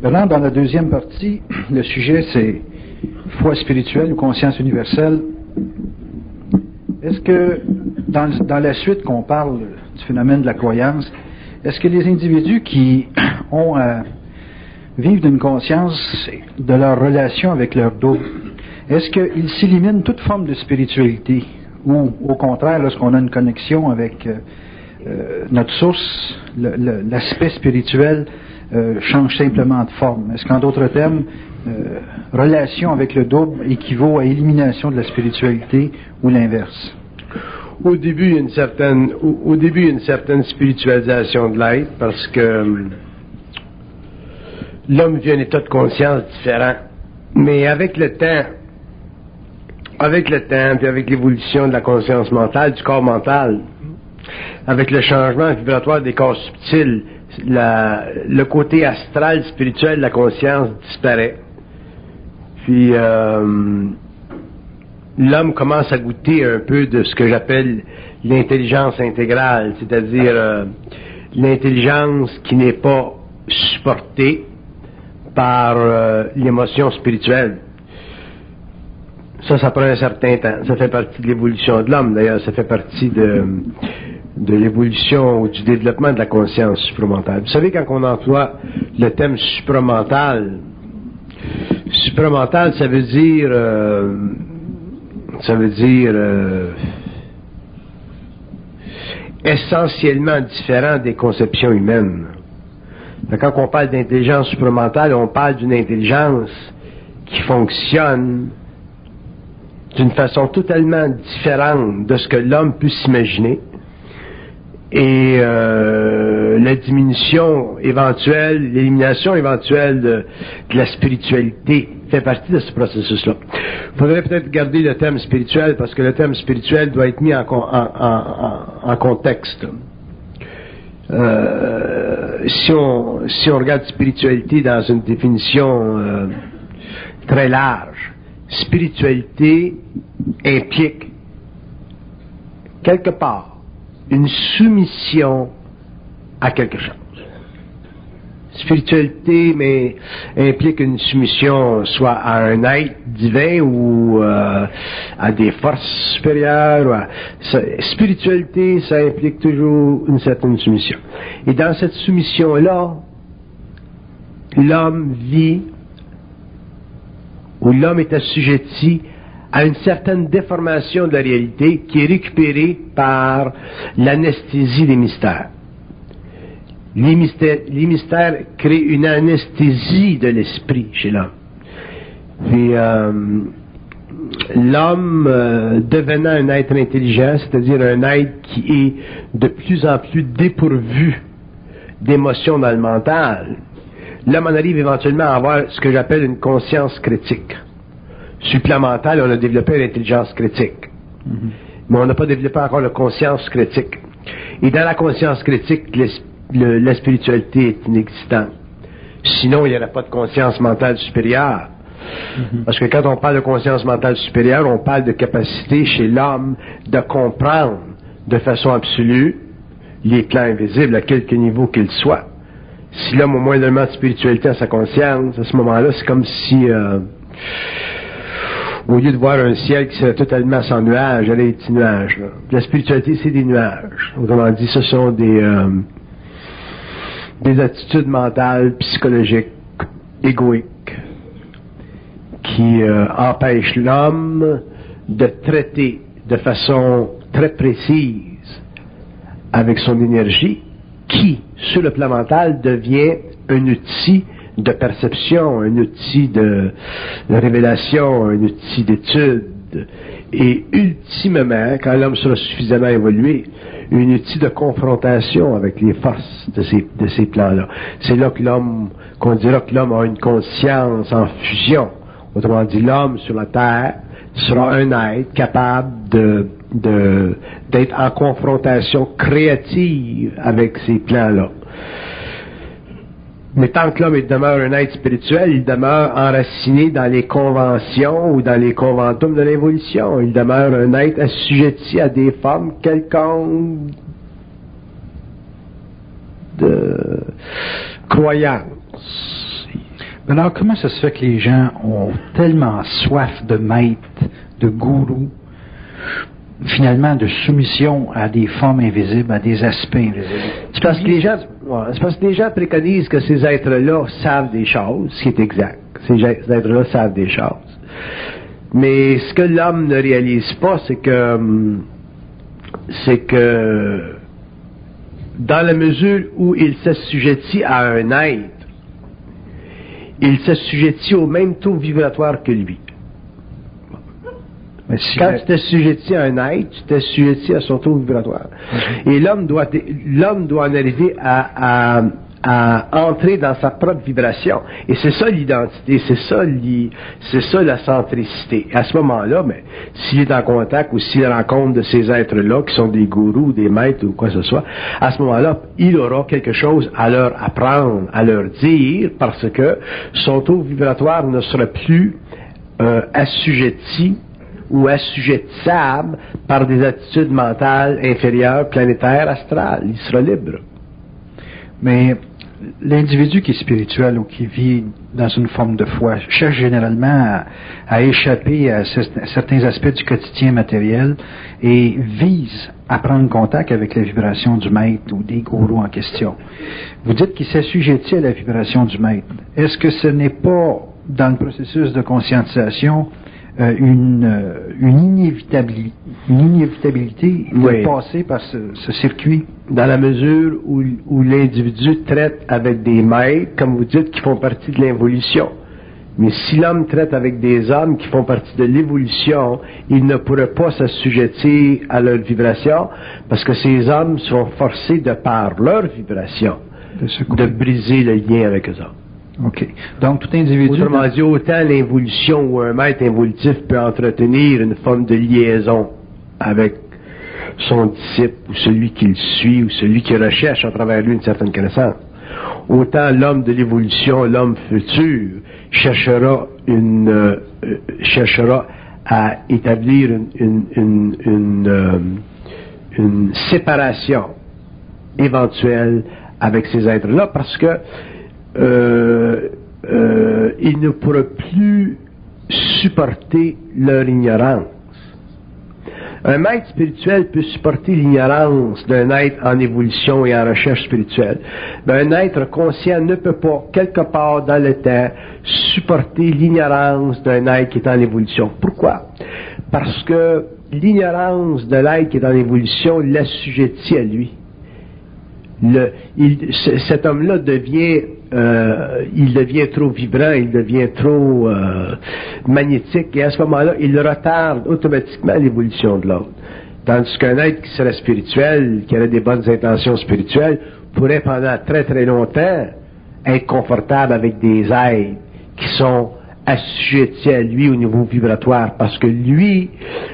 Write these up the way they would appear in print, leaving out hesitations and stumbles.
Maintenant, dans la deuxième partie, le sujet c'est foi spirituelle ou conscience universelle. Est-ce que, dans la suite qu'on parle du phénomène de la croyance, est-ce que les individus qui ont à vivre d'une conscience de leur relation avec leur double, est-ce qu'ils s'éliminent toute forme de spiritualité? Ou, au contraire, lorsqu'on a une connexion avec notre source, l'aspect spirituel change simplement de forme? Est-ce qu'en d'autres termes, relation avec le double équivaut à élimination de la spiritualité ou l'inverse? Au début, il y a une certaine spiritualisation de l'être parce que l'homme vit un état de conscience différent. Mais avec le temps, puis avec l'évolution de la conscience mentale, du corps mental, avec le changement vibratoire des corps subtils, le côté astral, spirituel de la conscience disparaît. Puis l'homme commence à goûter un peu de ce que j'appelle l'intelligence intégrale, c'est-à-dire l'intelligence qui n'est pas supportée par l'émotion spirituelle. Ça prend un certain temps. Ça fait partie de l'évolution de l'homme, d'ailleurs. Ça fait partie de l'évolution ou du développement de la conscience supramentale. Vous savez, quand on emploie le thème supramental, ça veut dire essentiellement différent des conceptions humaines. Quand on parle d'intelligence supramentale, on parle d'une intelligence qui fonctionne d'une façon totalement différente de ce que l'homme peut s'imaginer. Et la diminution éventuelle, l'élimination éventuelle de la spiritualité fait partie de ce processus-là. Il faudrait peut-être garder le thème spirituel parce que le thème spirituel doit être mis en contexte. Si on regarde spiritualité dans une définition très large, spiritualité implique quelque part une soumission à quelque chose. Spiritualité implique une soumission soit à un être divin ou à des forces supérieures. Spiritualité, ça implique toujours une certaine soumission. Et dans cette soumission-là, l'homme vit ou l'homme est assujetti à une certaine déformation de la réalité qui est récupérée par l'anesthésie des mystères. Les mystères créent une anesthésie de l'esprit chez l'homme. Puis l'homme devenant un être intelligent, c'est-à-dire un être qui est de plus en plus dépourvu d'émotions dans le mental, l'homme en arrive éventuellement à avoir ce que j'appelle une conscience critique. Supplémentale, on a développé l'intelligence critique. Mais on n'a pas développé encore la conscience critique. Et dans la conscience critique, la spiritualité est inexistante. Sinon, il n'y aurait pas de conscience mentale supérieure. Parce que quand on parle de conscience mentale supérieure, on parle de capacité chez l'homme de comprendre de façon absolue les plans invisibles, à quelque niveau qu'ils soient. Si l'homme a moins d'éléments de spiritualité à sa conscience, à ce moment-là, c'est comme si... au lieu de voir un ciel qui serait totalement sans nuages, il y a des petits nuages. Là. La spiritualité, c'est des nuages. Autrement dit, ce sont des attitudes mentales, psychologiques, égoïques, qui empêchent l'homme de traiter de façon très précise avec son énergie, qui, sur le plan mental, devient un outil de perception, un outil de révélation, un outil d'étude, et ultimement, quand l'homme sera suffisamment évolué, un outil de confrontation avec les forces de ces plans-là. C'est là que qu'on dira que l'homme a une conscience en fusion. Autrement dit, l'homme sur la Terre sera un être capable d'être en confrontation créative avec ces plans-là. Mais tant que l'homme demeure un être spirituel, il demeure enraciné dans les conventions ou dans les conventum de l'évolution. Il demeure un être assujetti à des formes quelconques de croyance. Alors, comment ça se fait que les gens ont tellement soif de maître, de gourou, finalement de soumission à des formes invisibles, à des aspects invisibles? C'est parce que les gens préconisent que ces êtres-là savent des choses, ce qui est exact. Ces êtres-là savent des choses. Mais ce que l'homme ne réalise pas, c'est que dans la mesure où il s'assujettit à un être, il s'assujettit au même taux vibratoire que lui. Mais quand tu t'assujettis à un être, tu t'assujettis à son taux vibratoire. Et l'homme doit en arriver à entrer dans sa propre vibration. Et c'est ça l'identité, c'est ça la centricité. Et à ce moment-là, s'il est en contact ou s'il rencontre de ces êtres-là, qui sont des gourous, des maîtres ou quoi que ce soit, à ce moment-là, il aura quelque chose à leur apprendre, à leur dire, parce que son taux vibratoire ne sera plus assujetti ou assujettissable par des attitudes mentales inférieures, planétaires, astrales. Il sera libre. Mais l'individu qui est spirituel ou qui vit dans une forme de foi cherche généralement à échapper à certains aspects du quotidien matériel et vise à prendre contact avec la vibration du maître ou des gourous en question. Vous dites qu'il s'assujettit à la vibration du maître. Est-ce que ce n'est pas, dans le processus de conscientisation, une inévitabilité de passer par ce circuit? Dans la mesure où l'individu traite avec des maîtres, comme vous dites, qui font partie de l'évolution. Mais si l'homme traite avec des hommes qui font partie de l'évolution, il ne pourrait pas s'assujettir à leur vibration, parce que ces hommes sont forcés, de par leur vibration, de briser le lien avec eux autres. OK. Donc, tout individu... Autrement dit, autant l'évolution ou un maître évolutif peut entretenir une forme de liaison avec son disciple ou celui qui le suit ou celui qui recherche à travers lui une certaine connaissance. Autant l'homme de l'évolution, l'homme futur, cherchera à établir une séparation éventuelle avec ces êtres-là, parce que il ne pourra plus supporter leur ignorance. Un maître spirituel peut supporter l'ignorance d'un être en évolution et en recherche spirituelle. Mais un être conscient ne peut pas, quelque part dans le temps, supporter l'ignorance d'un être qui est en évolution. Pourquoi? Parce que l'ignorance de l'être qui est en évolution l'assujettit à lui. Cet homme-là devient trop vibrant, il devient trop magnétique, et à ce moment-là, il retarde automatiquement l'évolution de l'autre. Tandis qu'un être qui serait spirituel, qui aurait des bonnes intentions spirituelles, pourrait pendant très très longtemps être confortable avec des êtres qui sont assujettis à lui au niveau vibratoire, parce que lui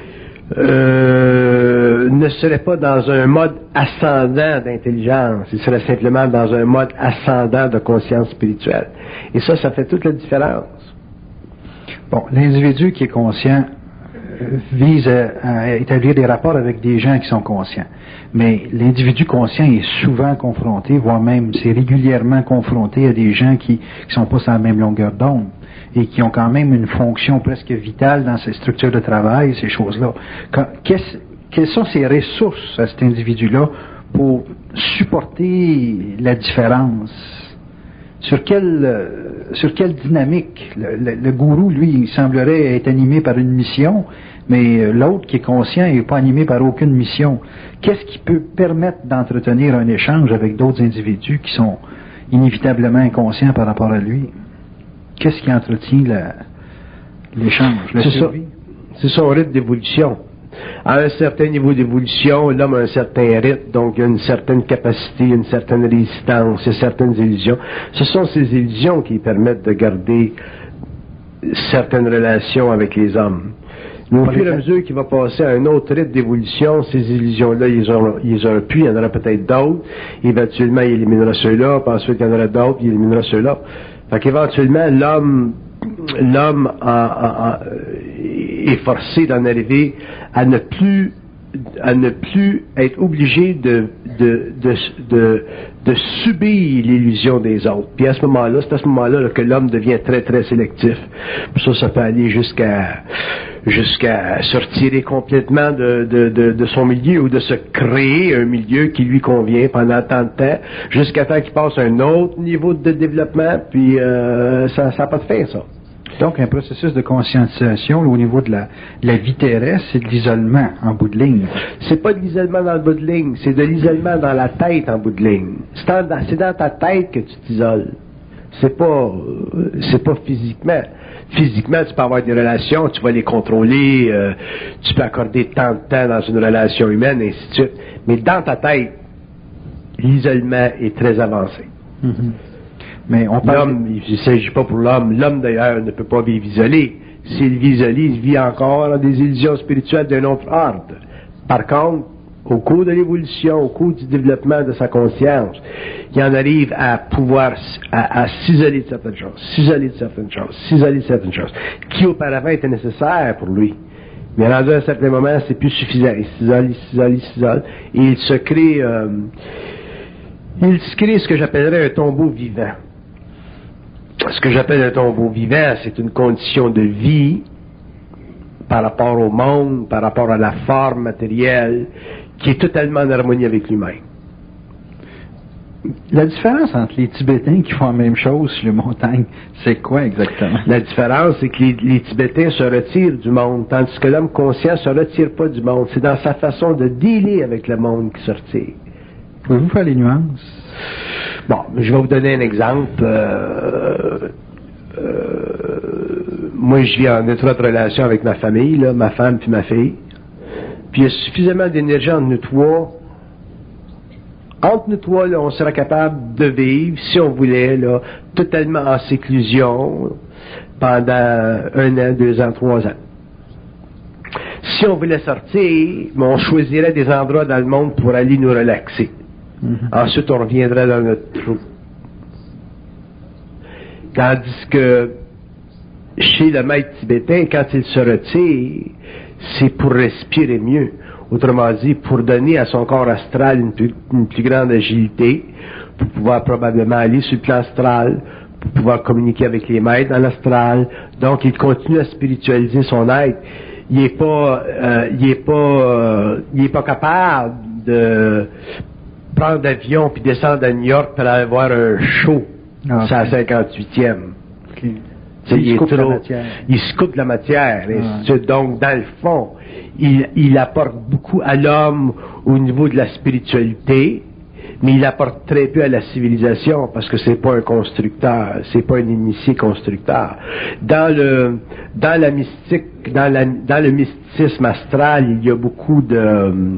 ne serait pas dans un mode ascendant d'intelligence, il serait simplement dans un mode ascendant de conscience spirituelle. Et ça fait toute la différence. Bon, l'individu qui est conscient vise à établir des rapports avec des gens qui sont conscients. Mais l'individu conscient est souvent confronté, voire même c'est régulièrement confronté à des gens qui sont pas sur la même longueur d'onde et qui ont quand même une fonction presque vitale dans ces structures de travail, ces choses-là. Quelles sont ces ressources à cet individu-là pour supporter la différence? Sur quelle dynamique? Le gourou, lui, il semblerait être animé par une mission, mais l'autre qui est conscient n'est pas animé par aucune mission. Qu'est-ce qui peut permettre d'entretenir un échange avec d'autres individus qui sont inévitablement inconscients par rapport à lui? Qu'est-ce qui entretient l'échange? C'est son rythme d'évolution. À un certain niveau d'évolution, l'homme a un certain rythme, donc il y a une certaine capacité, une certaine résistance, il y a certaines illusions. Ce sont ces illusions qui permettent de garder certaines relations avec les hommes. Mais au fur et à mesure qu'il va passer à un autre rythme d'évolution, ces illusions-là, ils auront plus, il y en aura peut-être d'autres. Éventuellement, il éliminera ceux-là, puis ensuite il y en aura d'autres, il éliminera ceux-là. Fait qu'éventuellement, l'homme est forcé d'en arriver à ne plus à ne plus être obligé de subir l'illusion des autres. Puis à ce moment-là, c'est à ce moment-là que l'homme devient très, très sélectif. Puis ça peut aller jusqu'à se retirer complètement de son milieu ou de se créer un milieu qui lui convient pendant tant de temps, jusqu'à temps qu'il passe à un autre niveau de développement, puis ça n'a pas de fin, ça. Donc, un processus de conscientisation au niveau de la vie terrestre, c'est de l'isolement en bout de ligne. C'est pas de l'isolement dans le bout de ligne, c'est de l'isolement dans la tête en bout de ligne. C'est dans ta tête que tu t'isoles. C'est pas physiquement. Physiquement, tu peux avoir des relations, tu vas les contrôler, tu peux accorder tant de temps dans une relation humaine, et ainsi de suite. Mais dans ta tête, l'isolement est très avancé. Mm-hmm. Mais on parle... L'homme, il ne s'agit pas pour l'homme. L'homme, d'ailleurs, ne peut pas vivre isolé. S'il vit isolé, il vit encore dans des illusions spirituelles d'un autre ordre. Par contre, au cours de l'évolution, au cours du développement de sa conscience, il en arrive à pouvoir à s'isoler de certaines choses, qui auparavant étaient nécessaires pour lui. Mais rendu à un certain moment, c'est plus suffisant. Il s'isole, et il se crée ce que j'appellerais un tombeau vivant. Ce que j'appelle un tombeau vivant, c'est une condition de vie par rapport au monde, par rapport à la forme matérielle, qui est totalement en harmonie avec lui-même. La différence entre les Tibétains qui font la même chose sur les montagnes, c'est quoi exactement? La différence, c'est que les Tibétains se retirent du monde, tandis que l'homme conscient ne se retire pas du monde. C'est dans sa façon de dealer avec le monde qu'il se retire. Pouvez-vous faire les nuances? Bon, je vais vous donner un exemple. Moi, je vis en étroite relation avec ma famille, là, ma femme puis ma fille. Puis il y a suffisamment d'énergie entre nous trois. Entre nous trois, là, on serait capable de vivre, si on voulait, là, totalement en séclusion pendant 1 an, 2 ans, 3 ans. Si on voulait sortir, on choisirait des endroits dans le monde pour aller nous relaxer. Mm-hmm. Ensuite, on reviendrait dans notre trou. Tandis que chez le maître tibétain, quand il se retire, c'est pour respirer mieux. Autrement dit, pour donner à son corps astral une plus grande agilité, pour pouvoir probablement aller sur le plan astral, pour pouvoir communiquer avec les maîtres dans l'astral. Donc, il continue à spiritualiser son être. Il est pas capable de prendre l'avion puis descendre à New York pour aller voir un show. C'est à 58e. Okay. Il se coupe de la matière. Donc, dans le fond, il apporte beaucoup à l'homme au niveau de la spiritualité, mais il apporte très peu à la civilisation parce que c'est pas un constructeur, c'est pas un initié constructeur. Dans le mysticisme astral, il y a beaucoup de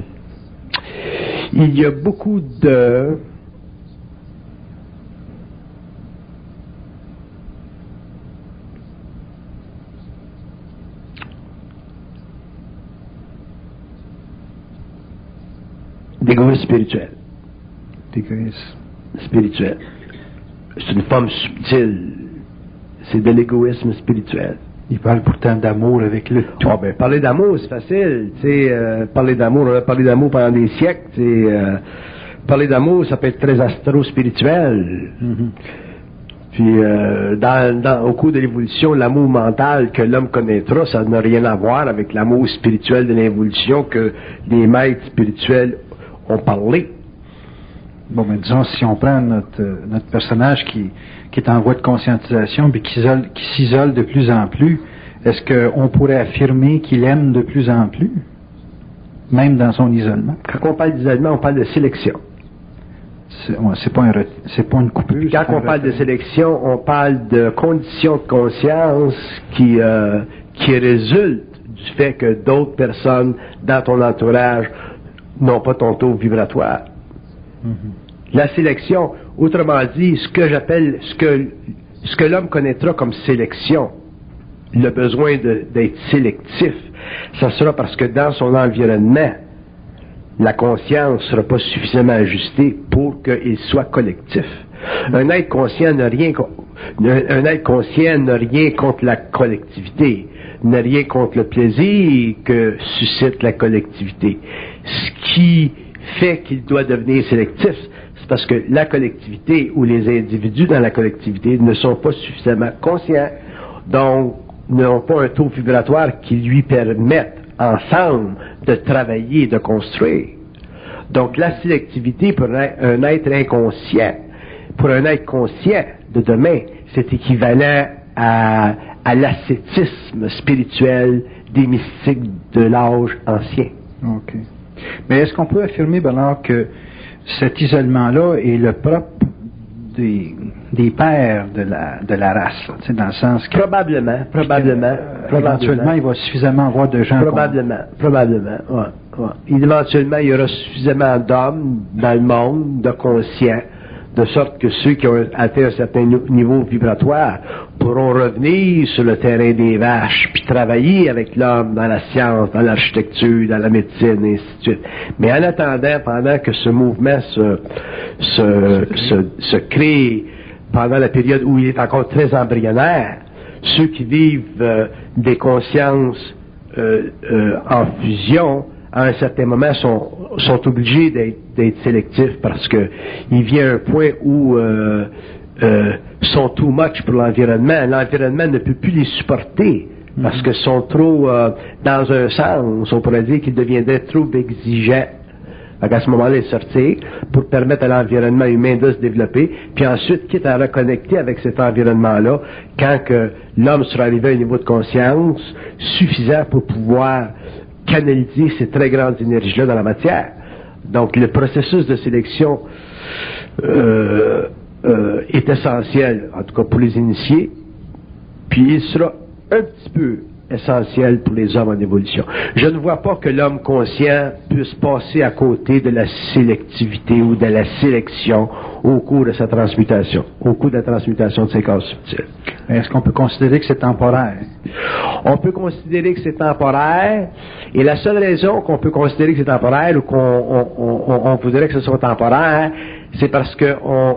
d'égoïsme spirituel. D'égoïsme spirituel. C'est une forme subtile. C'est de l'égoïsme spirituel. Il parle pourtant d'amour avec le tout. Oh, ben, parler d'amour, c'est facile. Parler d'amour, on a parlé d'amour pendant des siècles. Parler d'amour, ça peut être très astro-spirituel. Mm-hmm. Puis, au cours de l'évolution, l'amour mental que l'homme connaîtra, ça n'a rien à voir avec l'amour spirituel de l'évolution que les maîtres spirituels ont parlé. Bon, mais disons, si on prend notre personnage qui est en voie de conscientisation puis qui s'isole de plus en plus, est-ce qu'on pourrait affirmer qu'il aime de plus en plus, même dans son isolement? Quand on parle d'isolement, on parle de sélection. C'est pas une coupure. Quand on parle de sélection, on parle de conditions de conscience qui résultent du fait que d'autres personnes dans ton entourage n'ont pas ton taux vibratoire. Mm-hmm. La sélection, autrement dit, ce que l'homme connaîtra comme sélection, le besoin d'être sélectif, ça sera parce que dans son environnement, la conscience ne sera pas suffisamment ajustée pour qu'il soit collectif. Un être conscient n'a rien contre la collectivité, n'a rien contre le plaisir que suscite la collectivité. Ce qui fait qu'il doit devenir sélectif, c'est parce que la collectivité ou les individus dans la collectivité ne sont pas suffisamment conscients, donc n'ont pas un taux vibratoire qui lui permette ensemble de travailler, de construire. Donc la sélectivité pour un être inconscient, pour un être conscient de demain, c'est équivalent à l'ascétisme spirituel des mystiques de l'âge ancien. OK. Mais est-ce qu'on peut affirmer, Bernard, que cet isolement-là est le propre des pères de la race, là, dans le sens que... Probablement. Éventuellement, il va suffisamment avoir de gens... Probablement, ouais. Éventuellement, il y aura suffisamment d'hommes dans le monde, de conscients, de sorte que ceux qui ont atteint un certain niveau vibratoire pourront revenir sur le terrain des vaches, puis travailler avec l'homme dans la science, dans l'architecture, dans la médecine, et ainsi de suite. Mais en attendant, pendant que ce mouvement se crée, pendant la période où il est encore très embryonnaire, ceux qui vivent des consciences en fusion, à un certain moment, sont obligés d'être sélectifs parce que il vient un point où sont too much pour l'environnement. L'environnement ne peut plus les supporter parce que sont trop, dans un sens, on pourrait dire qu'ils deviendraient trop exigeants. À ce moment-là, ils sortir pour permettre à l'environnement humain de se développer, puis ensuite, quitte à reconnecter avec cet environnement-là, quand que l'homme sera arrivé à un niveau de conscience suffisant pour pouvoir canaliser ces très grandes énergies-là dans la matière. Donc, le processus de sélection est essentiel, en tout cas pour les initiés, puis il sera un petit peu essentiel pour les hommes en évolution. Je ne vois pas que l'homme conscient puisse passer à côté de la sélectivité ou de la sélection au cours de sa transmutation, au cours de la transmutation de ses corps subtils. Est-ce qu'on peut considérer que c'est temporaire? On peut considérer que c'est temporaire, et la seule raison qu'on peut considérer que c'est temporaire ou qu'on voudrait que ce soit temporaire, c'est parce que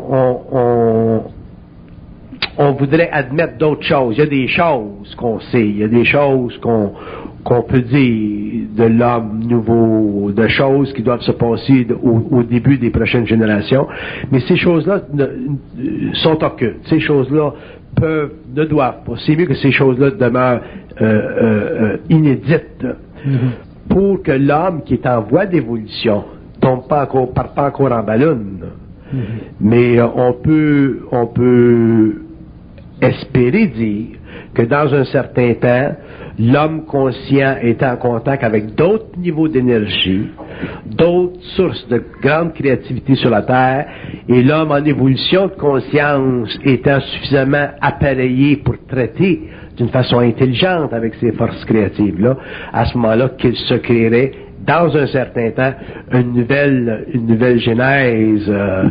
on voudrait admettre d'autres choses. Il y a des choses qu'on sait, il y a des choses qu'on peut dire de l'homme nouveau, de choses qui doivent se passer au début des prochaines générations, mais ces choses-là sont occultes. Ces choses-là ne doivent pas. C'est mieux que ces choses-là demeurent inédites pour que l'homme qui est en voie d'évolution parte pas encore en ballon. Mais on peut espérer dire que dans un certain temps, l'homme conscient est en contact avec d'autres niveaux d'énergie, d'autres sources de grande créativité sur la Terre, et l'homme en évolution de conscience étant suffisamment appareillé pour traiter d'une façon intelligente avec ces forces créatives-là, à ce moment-là qu'il se créerait dans un certain temps une nouvelle genèse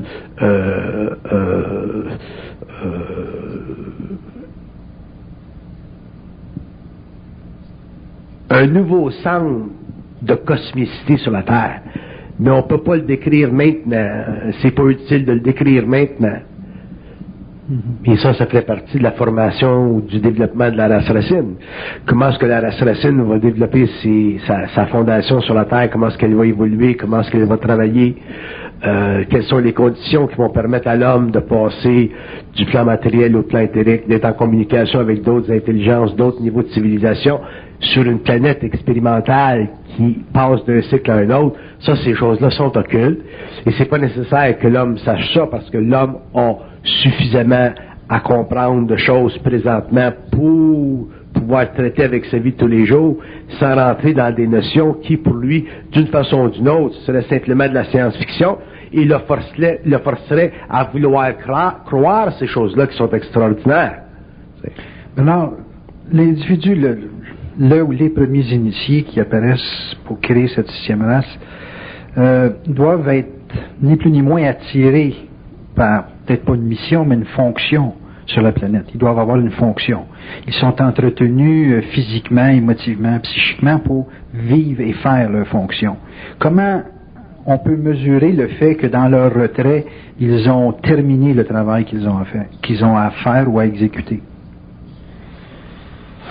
un nouveau centre de cosmicité sur la Terre. Mais on ne peut pas le décrire maintenant. C'est pas utile de le décrire maintenant. Et ça fait partie de la formation ou du développement de la race racine. Comment est-ce que la race racine va développer sa fondation sur la Terre? Comment est-ce qu'elle va évoluer? Comment est-ce qu'elle va travailler? Quelles sont les conditions qui vont permettre à l'homme de passer du plan matériel au plan éthérique, d'être en communication avec d'autres intelligences, d'autres niveaux de civilisation sur une planète expérimentale qui passe d'un cycle à un autre? Ça, ces choses-là sont occultes. Et c'est pas nécessaire que l'homme sache ça parce que l'homme a suffisamment à comprendre de choses présentement pour pouvoir traiter avec sa vie de tous les jours sans rentrer dans des notions qui, pour lui, d'une façon ou d'une autre, seraient simplement de la science-fiction et le forcerait à vouloir croire ces choses-là qui sont extraordinaires. Alors, l'individu, le ou les premiers initiés qui apparaissent pour créer cette sixième race doivent être ni plus ni moins attirés par, peut-être pas une mission, mais une fonction sur la planète. Ils doivent avoir une fonction. Ils sont entretenus physiquement, émotivement, psychiquement pour vivre et faire leur fonction. Comment on peut mesurer le fait que dans leur retrait, ils ont terminé le travail qu'ils ont à faire ou à exécuter?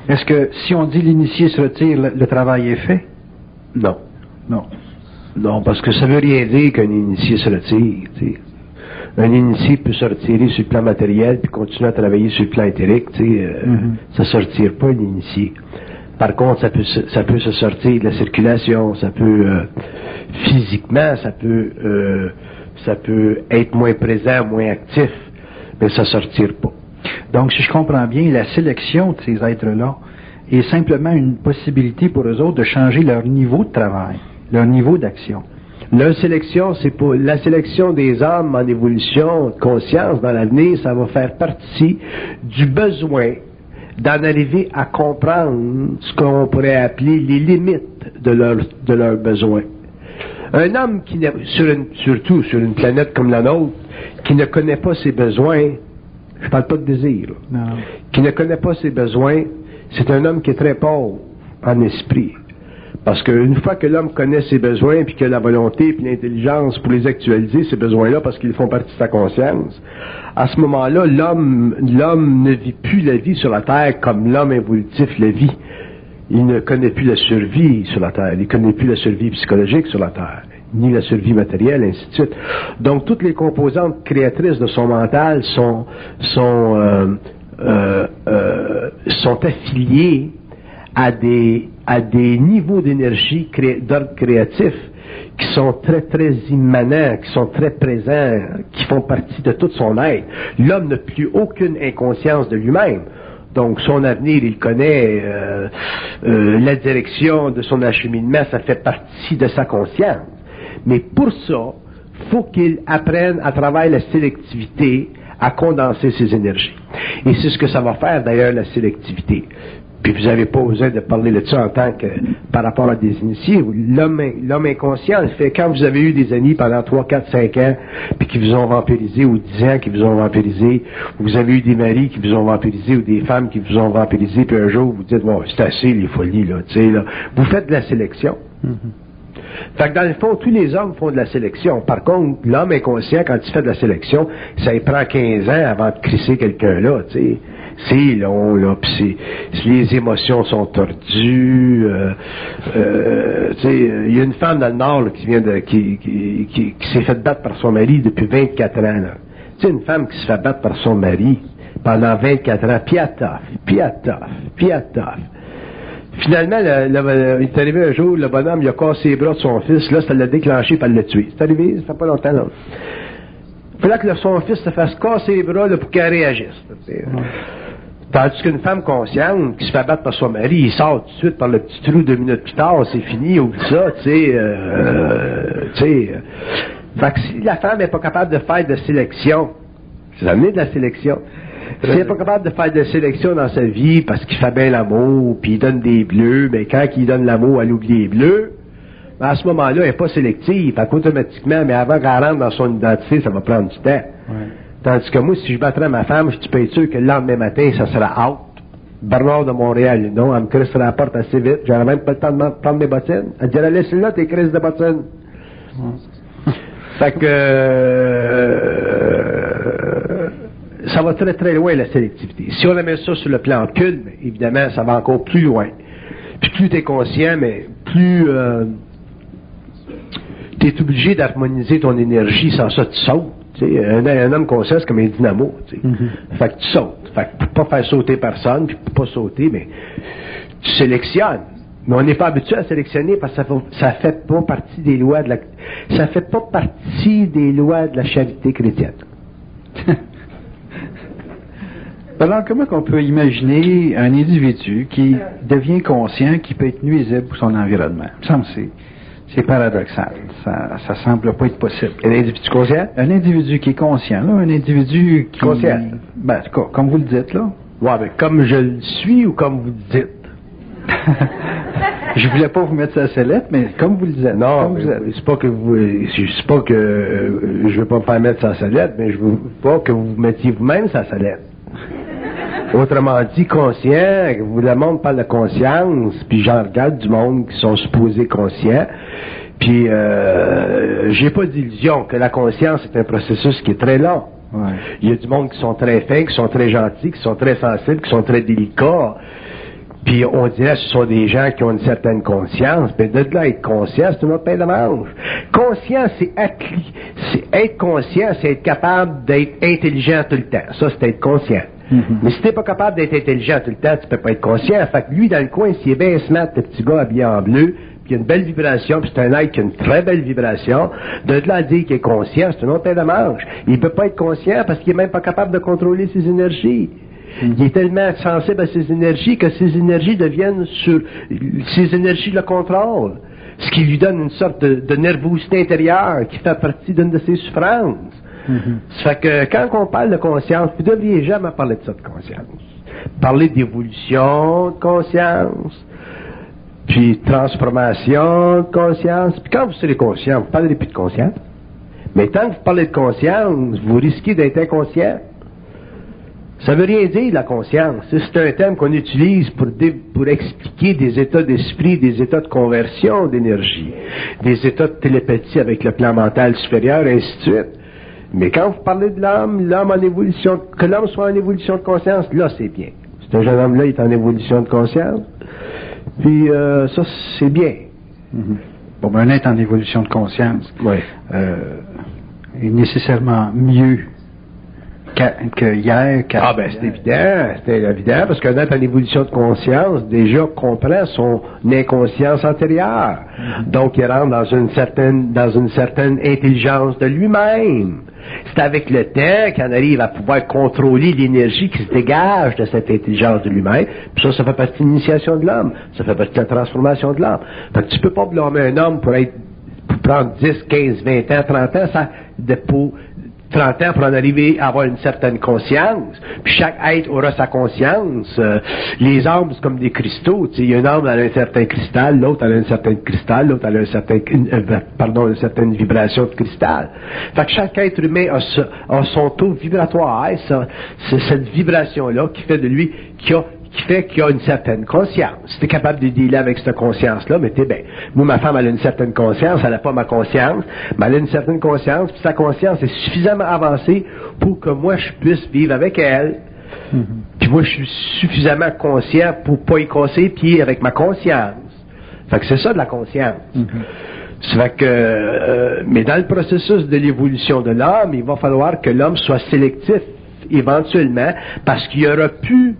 Est-ce que si on dit l'initié se retire, le travail est fait? Non. Non. Non, parce que ça veut rien dire qu'un initié se retire. T'sais. Un initié peut se retirer sur le plan matériel puis continuer à travailler sur le plan éthérique. Ça se retire pas, un initié. Par contre, ça peut se sortir de la circulation, ça peut physiquement, ça peut être moins présent, moins actif, mais ça ne sortira pas. Donc, si je comprends bien, la sélection de ces êtres-là est simplement une possibilité pour eux autres de changer leur niveau de travail, leur niveau d'action. Leur sélection, c'est pour la sélection des âmes en évolution de conscience dans l'avenir, ça va faire partie du besoin d'en arriver à comprendre ce qu'on pourrait appeler les limites de leurs besoins. Un homme qui surtout sur une planète comme la nôtre, qui ne connaît pas ses besoins, je parle pas de désir, qui ne connaît pas ses besoins, c'est un homme qui est très pauvre en esprit. Parce qu'une fois que l'homme connaît ses besoins, puis qu'il a la volonté, puis l'intelligence pour les actualiser, ces besoins-là, parce qu'ils font partie de sa conscience, à ce moment-là, l'homme ne vit plus la vie sur la Terre comme l'homme évolutif la vit. Il ne connaît plus la survie sur la Terre, il ne connaît plus la survie psychologique sur la Terre, ni la survie matérielle, ainsi de suite. Donc, toutes les composantes créatrices de son mental sont affiliées à des niveaux d'énergie d'ordre créatif qui sont très, très immanents, qui sont très présents, qui font partie de tout son être. L'homme n'a plus aucune inconscience de lui-même. Donc, son avenir, il connaît la direction de son acheminement, ça fait partie de sa conscience. Mais pour ça, faut qu'il apprenne à travers la sélectivité à condenser ses énergies. Et c'est ce que ça va faire, d'ailleurs, la sélectivité. Puis vous n'avez pas besoin de parler de ça en tant que par rapport à des initiés. L'homme inconscient, le fait quand vous avez eu des amis pendant 3, 4, 5 ans, puis qui vous ont vampirisé, ou 10 ans qui vous ont vampirisé, ou vous avez eu des maris qui vous ont vampirisé, ou des femmes qui vous ont vampirisé, puis un jour vous dites, bon, c'est assez les folies, là, tu sais, là. Vous faites de la sélection. Fait que dans le fond, tous les hommes font de la sélection. Par contre, l'homme inconscient, quand il fait de la sélection, ça lui prend 15 ans avant de crisser quelqu'un là, tu sais. C'est long, là, pis les émotions sont tordues. Tu sais, il y a une femme dans le Nord là, qui s'est fait battre par son mari depuis 24 ans. Là. Tu sais, une femme qui se fait battre par son mari pendant 24 ans, puis elle toffe. Finalement, il est arrivé un jour, le bonhomme, il a cassé les bras de son fils, là, ça l'a déclenché, puis elle l'a tué. C'est arrivé, ça fait pas longtemps, là. Il fallait que son fils se fasse casser les bras, là, pour qu'elle réagisse. Tandis qu'une femme consciente, qui se fait battre par son mari, il sort tout de suite par le petit trou 2 minutes plus tard, c'est fini, oublie ça, tu sais. Fait que si la femme n'est pas capable de faire de sélection, c'est amené de la sélection. Si elle n'est pas capable de faire de sélection dans sa vie parce qu'il fait bien l'amour, puis il donne des bleus, mais quand il donne l'amour, elle oublie les bleus, ben à ce moment-là, elle n'est pas sélective. Fait qu'automatiquement, mais avant qu'elle rentre dans son identité, ça va prendre du temps. Ouais. Tandis que moi, si je battrais ma femme, je peux être sûr que le lendemain matin, ça sera out. Bernard de Montréal, non, elle me crisserait la porte assez vite. J'aurais même pas le temps de prendre mes bottines. Elle dirait, laisse-le, tes crises de bottines. Fait que ça va très très loin la sélectivité. Si on met ça sur le plan occulte, évidemment, ça va encore plus loin. Puis plus tu es conscient, mais plus tu es obligé d'harmoniser ton énergie, sans ça tu sautes. Un homme conscient, c'est comme un dynamo. Fait que tu sautes. Fait que pour pas faire sauter personne, puis pour pas sauter, mais tu sélectionnes. Mais on n'est pas habitué à sélectionner parce que ça fait pas partie des lois de la charité chrétienne. Alors, comment on peut imaginer un individu qui devient conscient, qui peut être nuisible pour son environnement? Ça me semble c'est paradoxal. Ça semble pas être possible. Un individu conscient? Un individu qui est conscient, là, un individu qui... Conscient? Ben, comme vous le dites, là. Ouais, mais comme je le suis ou comme vous le dites? Je voulais pas vous mettre ça à sellette, mais comme vous le dites. Non, c'est pas que je veux pas me faire mettre ça à sellette, mais je veux pas que vous mettiez vous-même ça à sellette. Autrement dit, conscient, le monde parle de conscience, puis j'en regarde du monde qui sont supposés conscients, puis j'ai pas d'illusion que la conscience est un processus qui est très long. Ouais. Il y a du monde qui sont très fins, qui sont très gentils, qui sont très sensibles, qui sont très délicats, Puis on dirait que ce sont des gens qui ont une certaine conscience, mais de là être conscient, c'est une autre pain de manche. Conscient, c'est être conscient, c'est être capable d'être intelligent tout le temps. Ça, c'est être conscient. Mais si t'es pas capable d'être intelligent tout le temps, tu peux pas être conscient. Fait que lui, dans le coin, s'il est bien smart, le petit gars habillé en bleu, puis il a une belle vibration, puis c'est un être qui a une très belle vibration, de là à dire qu'il est conscient, c'est une autre pain de manche. Il peut pas être conscient parce qu'il est même pas capable de contrôler ses énergies. Il est tellement sensible à ses énergies que ses énergies deviennent ses énergies le contrôlent. Ce qui lui donne une sorte de nervosité intérieure qui fait partie d'une de ses souffrances. Ça fait que quand on parle de conscience, vous ne devriez jamais parler de ça de conscience. Parler d'évolution de conscience, puis transformation de conscience. Puis quand vous serez conscient, vous ne parlerez plus de conscience. Mais tant que vous parlez de conscience, vous risquez d'être inconscient. Ça veut rien dire, la conscience. C'est un terme qu'on utilise pour expliquer des états d'esprit, des états de conversion d'énergie, des états de télépathie avec le plan mental supérieur, et ainsi de suite. Mais quand vous parlez de l'homme en évolution, que l'homme soit en évolution de conscience, là, c'est bien. Ce jeune homme-là est en évolution de conscience. Puis, ça, c'est bien. Bon, ben, un être en évolution de conscience est nécessairement mieux que hier. Ah ben c'est évident, parce qu'un être en évolution de conscience déjà comprend son inconscience antérieure. Donc il rentre dans une certaine intelligence de lui-même. C'est avec le temps qu'on arrive à pouvoir contrôler l'énergie qui se dégage de cette intelligence de lui-même. Puis ça fait partie de l'initiation de l'homme. Ça fait partie de la transformation de l'homme. Fait que tu peux pas blâmer un homme pour prendre 10, 15, 20 ans, 30 ans, 30 ans pour en arriver à avoir une certaine conscience. Puis chaque être aura sa conscience. Les âmes, c'est comme des cristaux. Il y a une âme, elle a un certain cristal, l'autre elle a un certain cristal, l'autre elle a une certaine vibration de cristal. Fait que chaque être humain a son taux vibratoire. C'est cette vibration-là qui fait de lui, qui fait qu'il a une certaine conscience. Si t'es capable de dealer avec cette conscience-là, mais t'es bien. Moi, ma femme, elle a une certaine conscience, elle n'a pas ma conscience, mais elle a une certaine conscience, puis sa conscience est suffisamment avancée pour que moi, je puisse vivre avec elle. Puis moi, je suis suffisamment conscient pour pas y casser les pieds avec ma conscience. Fait que c'est ça de la conscience. Ça fait que, mais dans le processus de l'évolution de l'homme, il va falloir que l'homme soit sélectif, éventuellement, parce qu'il y aura plus,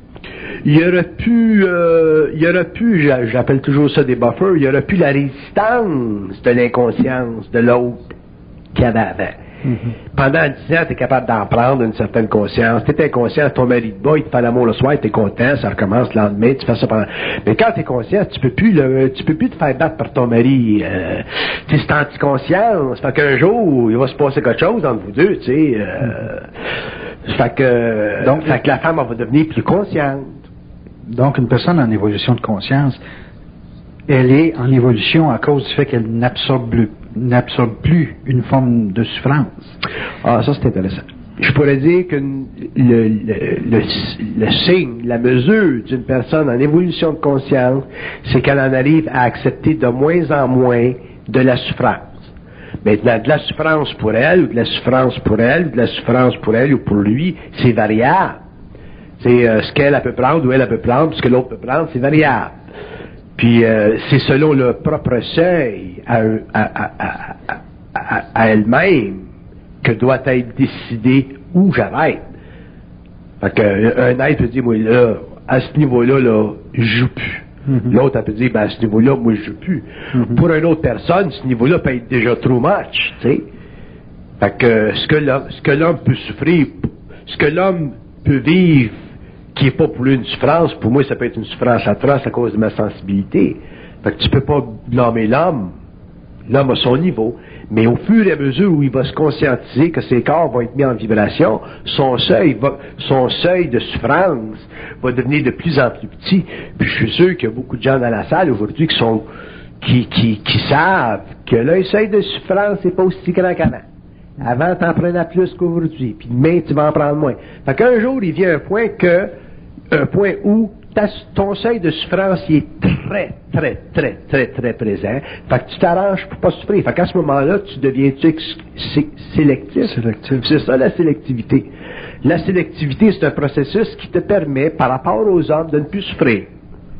j'appelle toujours ça des buffers, il y aura plus la résistance de l'inconscience de l'autre qu'il y avait avant. Pendant 10 ans, tu es capable d'en prendre une certaine conscience. Tu es inconscient, ton mari te bat, il te fait l'amour le soir, tu es content, ça recommence le lendemain, tu fais ça pendant... Mais quand tu es conscient, tu peux plus te faire battre par ton mari. C'est anti-conscience. Fait qu'un jour, il va se passer quelque chose entre vous deux, tu sais. Fait que la femme, elle va devenir plus consciente. Donc, une personne en évolution de conscience, elle est en évolution à cause du fait qu'elle n'absorbe plus une forme de souffrance. Ah, ça c'est intéressant. Je pourrais dire que le signe, la mesure d'une personne en évolution de conscience, c'est qu'elle en arrive à accepter de moins en moins de la souffrance. Maintenant, de la souffrance pour elle, ou de la souffrance pour elle, ou de la souffrance pour elle ou pour lui, c'est variable. C'est ce qu'elle peut prendre ou elle peut prendre, ce que l'autre peut prendre, c'est variable. Puis c'est selon le propre seuil à elle-même que doit être décidé où j'arrête. Fait qu'un être peut dire, moi là, à ce niveau-là, là, je joue plus. L'autre elle peut dire, ben à ce niveau-là, moi je joue plus. Pour une autre personne, ce niveau-là peut être déjà trop much, tu sais. Fait que ce que l'homme peut souffrir, ce que l'homme peut vivre, qui n'est pas pour lui une souffrance, pour moi ça peut être une souffrance atroce à cause de ma sensibilité. Fait que tu peux pas blâmer l'homme. L'homme a son niveau. Mais au fur et à mesure où il va se conscientiser que ses corps vont être mis en vibration, son seuil de souffrance va devenir de plus en plus petit. Puis je suis sûr qu'il y a beaucoup de gens dans la salle aujourd'hui qui savent que le seuil de souffrance n'est pas aussi grand qu'avant. Avant, t'en prenais plus qu'aujourd'hui. Puis demain, tu vas en prendre moins. Fait qu'un jour, il vient un point où ton seuil de souffrance il est très, très, très, très, très présent. Fait que tu t'arranges pour pas souffrir. Fait qu'à ce moment-là, tu deviens sélectif. C'est ça, la sélectivité. La sélectivité, c'est un processus qui te permet, par rapport aux hommes, de ne plus souffrir.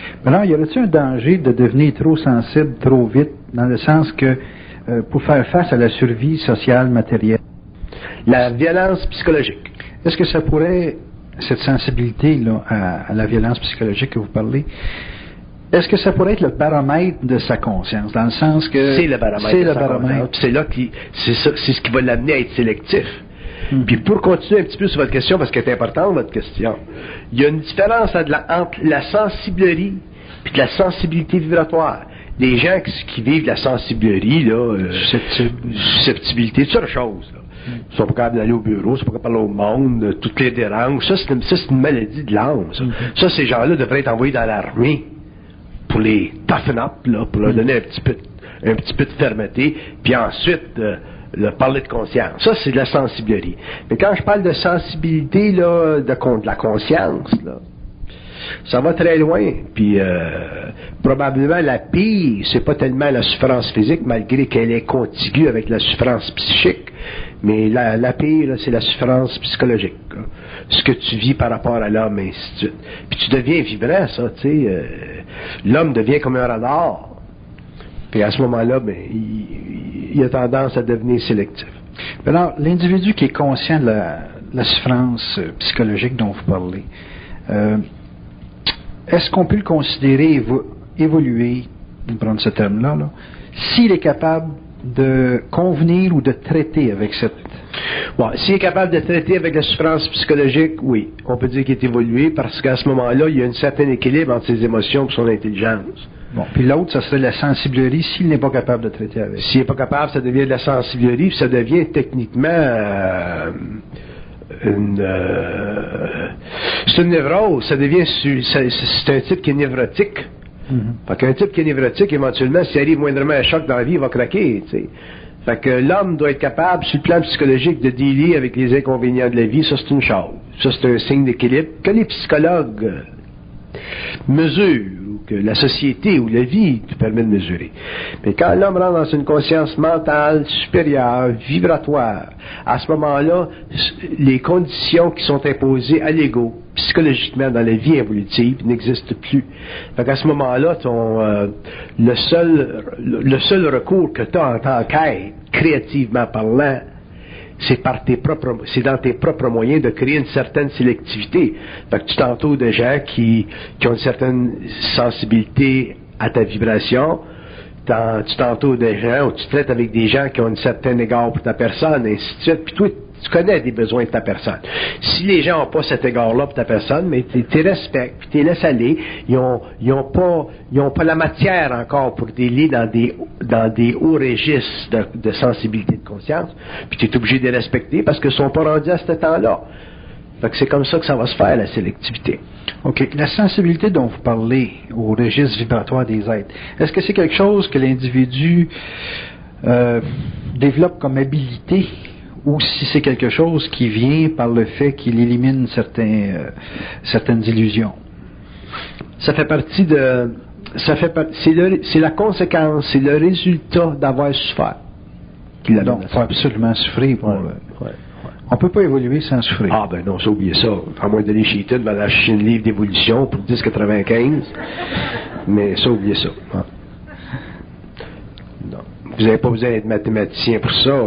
Alors, y aurait-il un danger de devenir trop sensible trop vite, dans le sens que pour faire face à la survie sociale, matérielle? La violence psychologique. Est-ce que ça pourrait, cette sensibilité-là à la violence psychologique que vous parlez, est-ce que ça pourrait être le baromètre de sa conscience, dans le sens que... C'est le baromètre. C'est là c'est ce qui va l'amener à être sélectif. Puis pour continuer un petit peu sur votre question, parce qu'elle est importante, votre question, il y a une différence entre la sensiblerie et de la sensibilité vibratoire. Les gens qui vivent de la sensiblerie, là, susceptibilité, c'est autre chose. Là. Ils sont pas capables d'aller au bureau, ils sont pas capables d'aller au monde, toutes les déranges. Ça, c'est une maladie de l'âme. Ça, ces gens-là devraient être envoyés dans l'armée pour les toughen up, là, pour leur donner un petit peu de fermeté, puis ensuite parler de conscience. Ça, c'est de la sensibilité. Mais quand je parle de sensibilité, là, de la conscience, là, ça va très loin. Puis probablement la pire, c'est pas tellement la souffrance physique, malgré qu'elle est contiguë avec la souffrance psychique, mais la pire, là, c'est la souffrance psychologique. Là. Ce que tu vis par rapport à l'homme, et ainsi de suite. Puis tu deviens vibrant, ça, tu sais. L'homme devient comme un radar. Puis à ce moment-là, ben, il a tendance à devenir sélectif. Alors, l'individu qui est conscient de la souffrance psychologique dont vous parlez, est-ce qu'on peut le considérer évoluer, on va prendre ce terme-là, là, s'il est capable de convenir ou de traiter avec cette... Bon, s'il est capable de traiter avec la souffrance psychologique, oui, on peut dire qu'il est évolué, parce qu'à ce moment-là, il y a un certain équilibre entre ses émotions et son intelligence. Bon, puis l'autre, ça serait la sensiblerie s'il n'est pas capable de traiter avec. S'il n'est pas capable, ça devient de la sensiblerie, puis ça devient techniquement c'est une névrose, ça devient c'est un type qui est névrotique. Fait qu'un type qui est névrotique, éventuellement, s'il arrive moindrement un choc dans la vie, il va craquer, tu sais. Fait que l'homme doit être capable, sur le plan psychologique, de dealer avec les inconvénients de la vie, ça c'est une chose. Ça c'est un signe d'équilibre que les psychologues mesurent, ou que la société ou la vie te permet de mesurer. Mais quand l'homme rentre dans une conscience mentale supérieure, vibratoire, à ce moment-là, les conditions qui sont imposées à l'ego, psychologiquement dans la vie évolutive, n'existent plus. Fait qu'à ce moment-là, le seul recours que tu as en tant qu'être, créativement parlant, c'est dans tes propres moyens de créer une certaine sélectivité. Fait que tu t'entoures de gens qui ont une certaine sensibilité à ta vibration, tu t'entoures de gens, ou tu traites avec des gens qui ont un certain égard pour ta personne, et ainsi de suite, puis toi, tu connais des besoins de ta personne. Si les gens n'ont pas cet égard-là pour ta personne, mais tu les respectes, puis tu les laisses aller, ils ont pas la matière encore pour délier dans des hauts registres de sensibilité de conscience, puis tu es obligé de les respecter parce qu'ils ne sont pas rendus à ce temps-là. Fait que c'est comme ça que ça va se faire, la sélectivité. OK. La sensibilité dont vous parlez au registre vibratoire des êtres, est-ce que c'est quelque chose que l'individu développe comme habilité, ou si c'est quelque chose qui vient par le fait qu'il élimine certaines illusions? Ça fait partie de... c'est la conséquence, c'est le résultat d'avoir souffert. Donc, il faut absolument souffrir pour... On ne peut pas évoluer sans souffrir. Ah ben non, ça, oubliez ça. À moins d'aller chez Eton, va acheter un livre d'évolution pour 10,95. Mais ça, oubliez ça. Ah. Non. Vous n'avez pas besoin d'être mathématicien pour ça.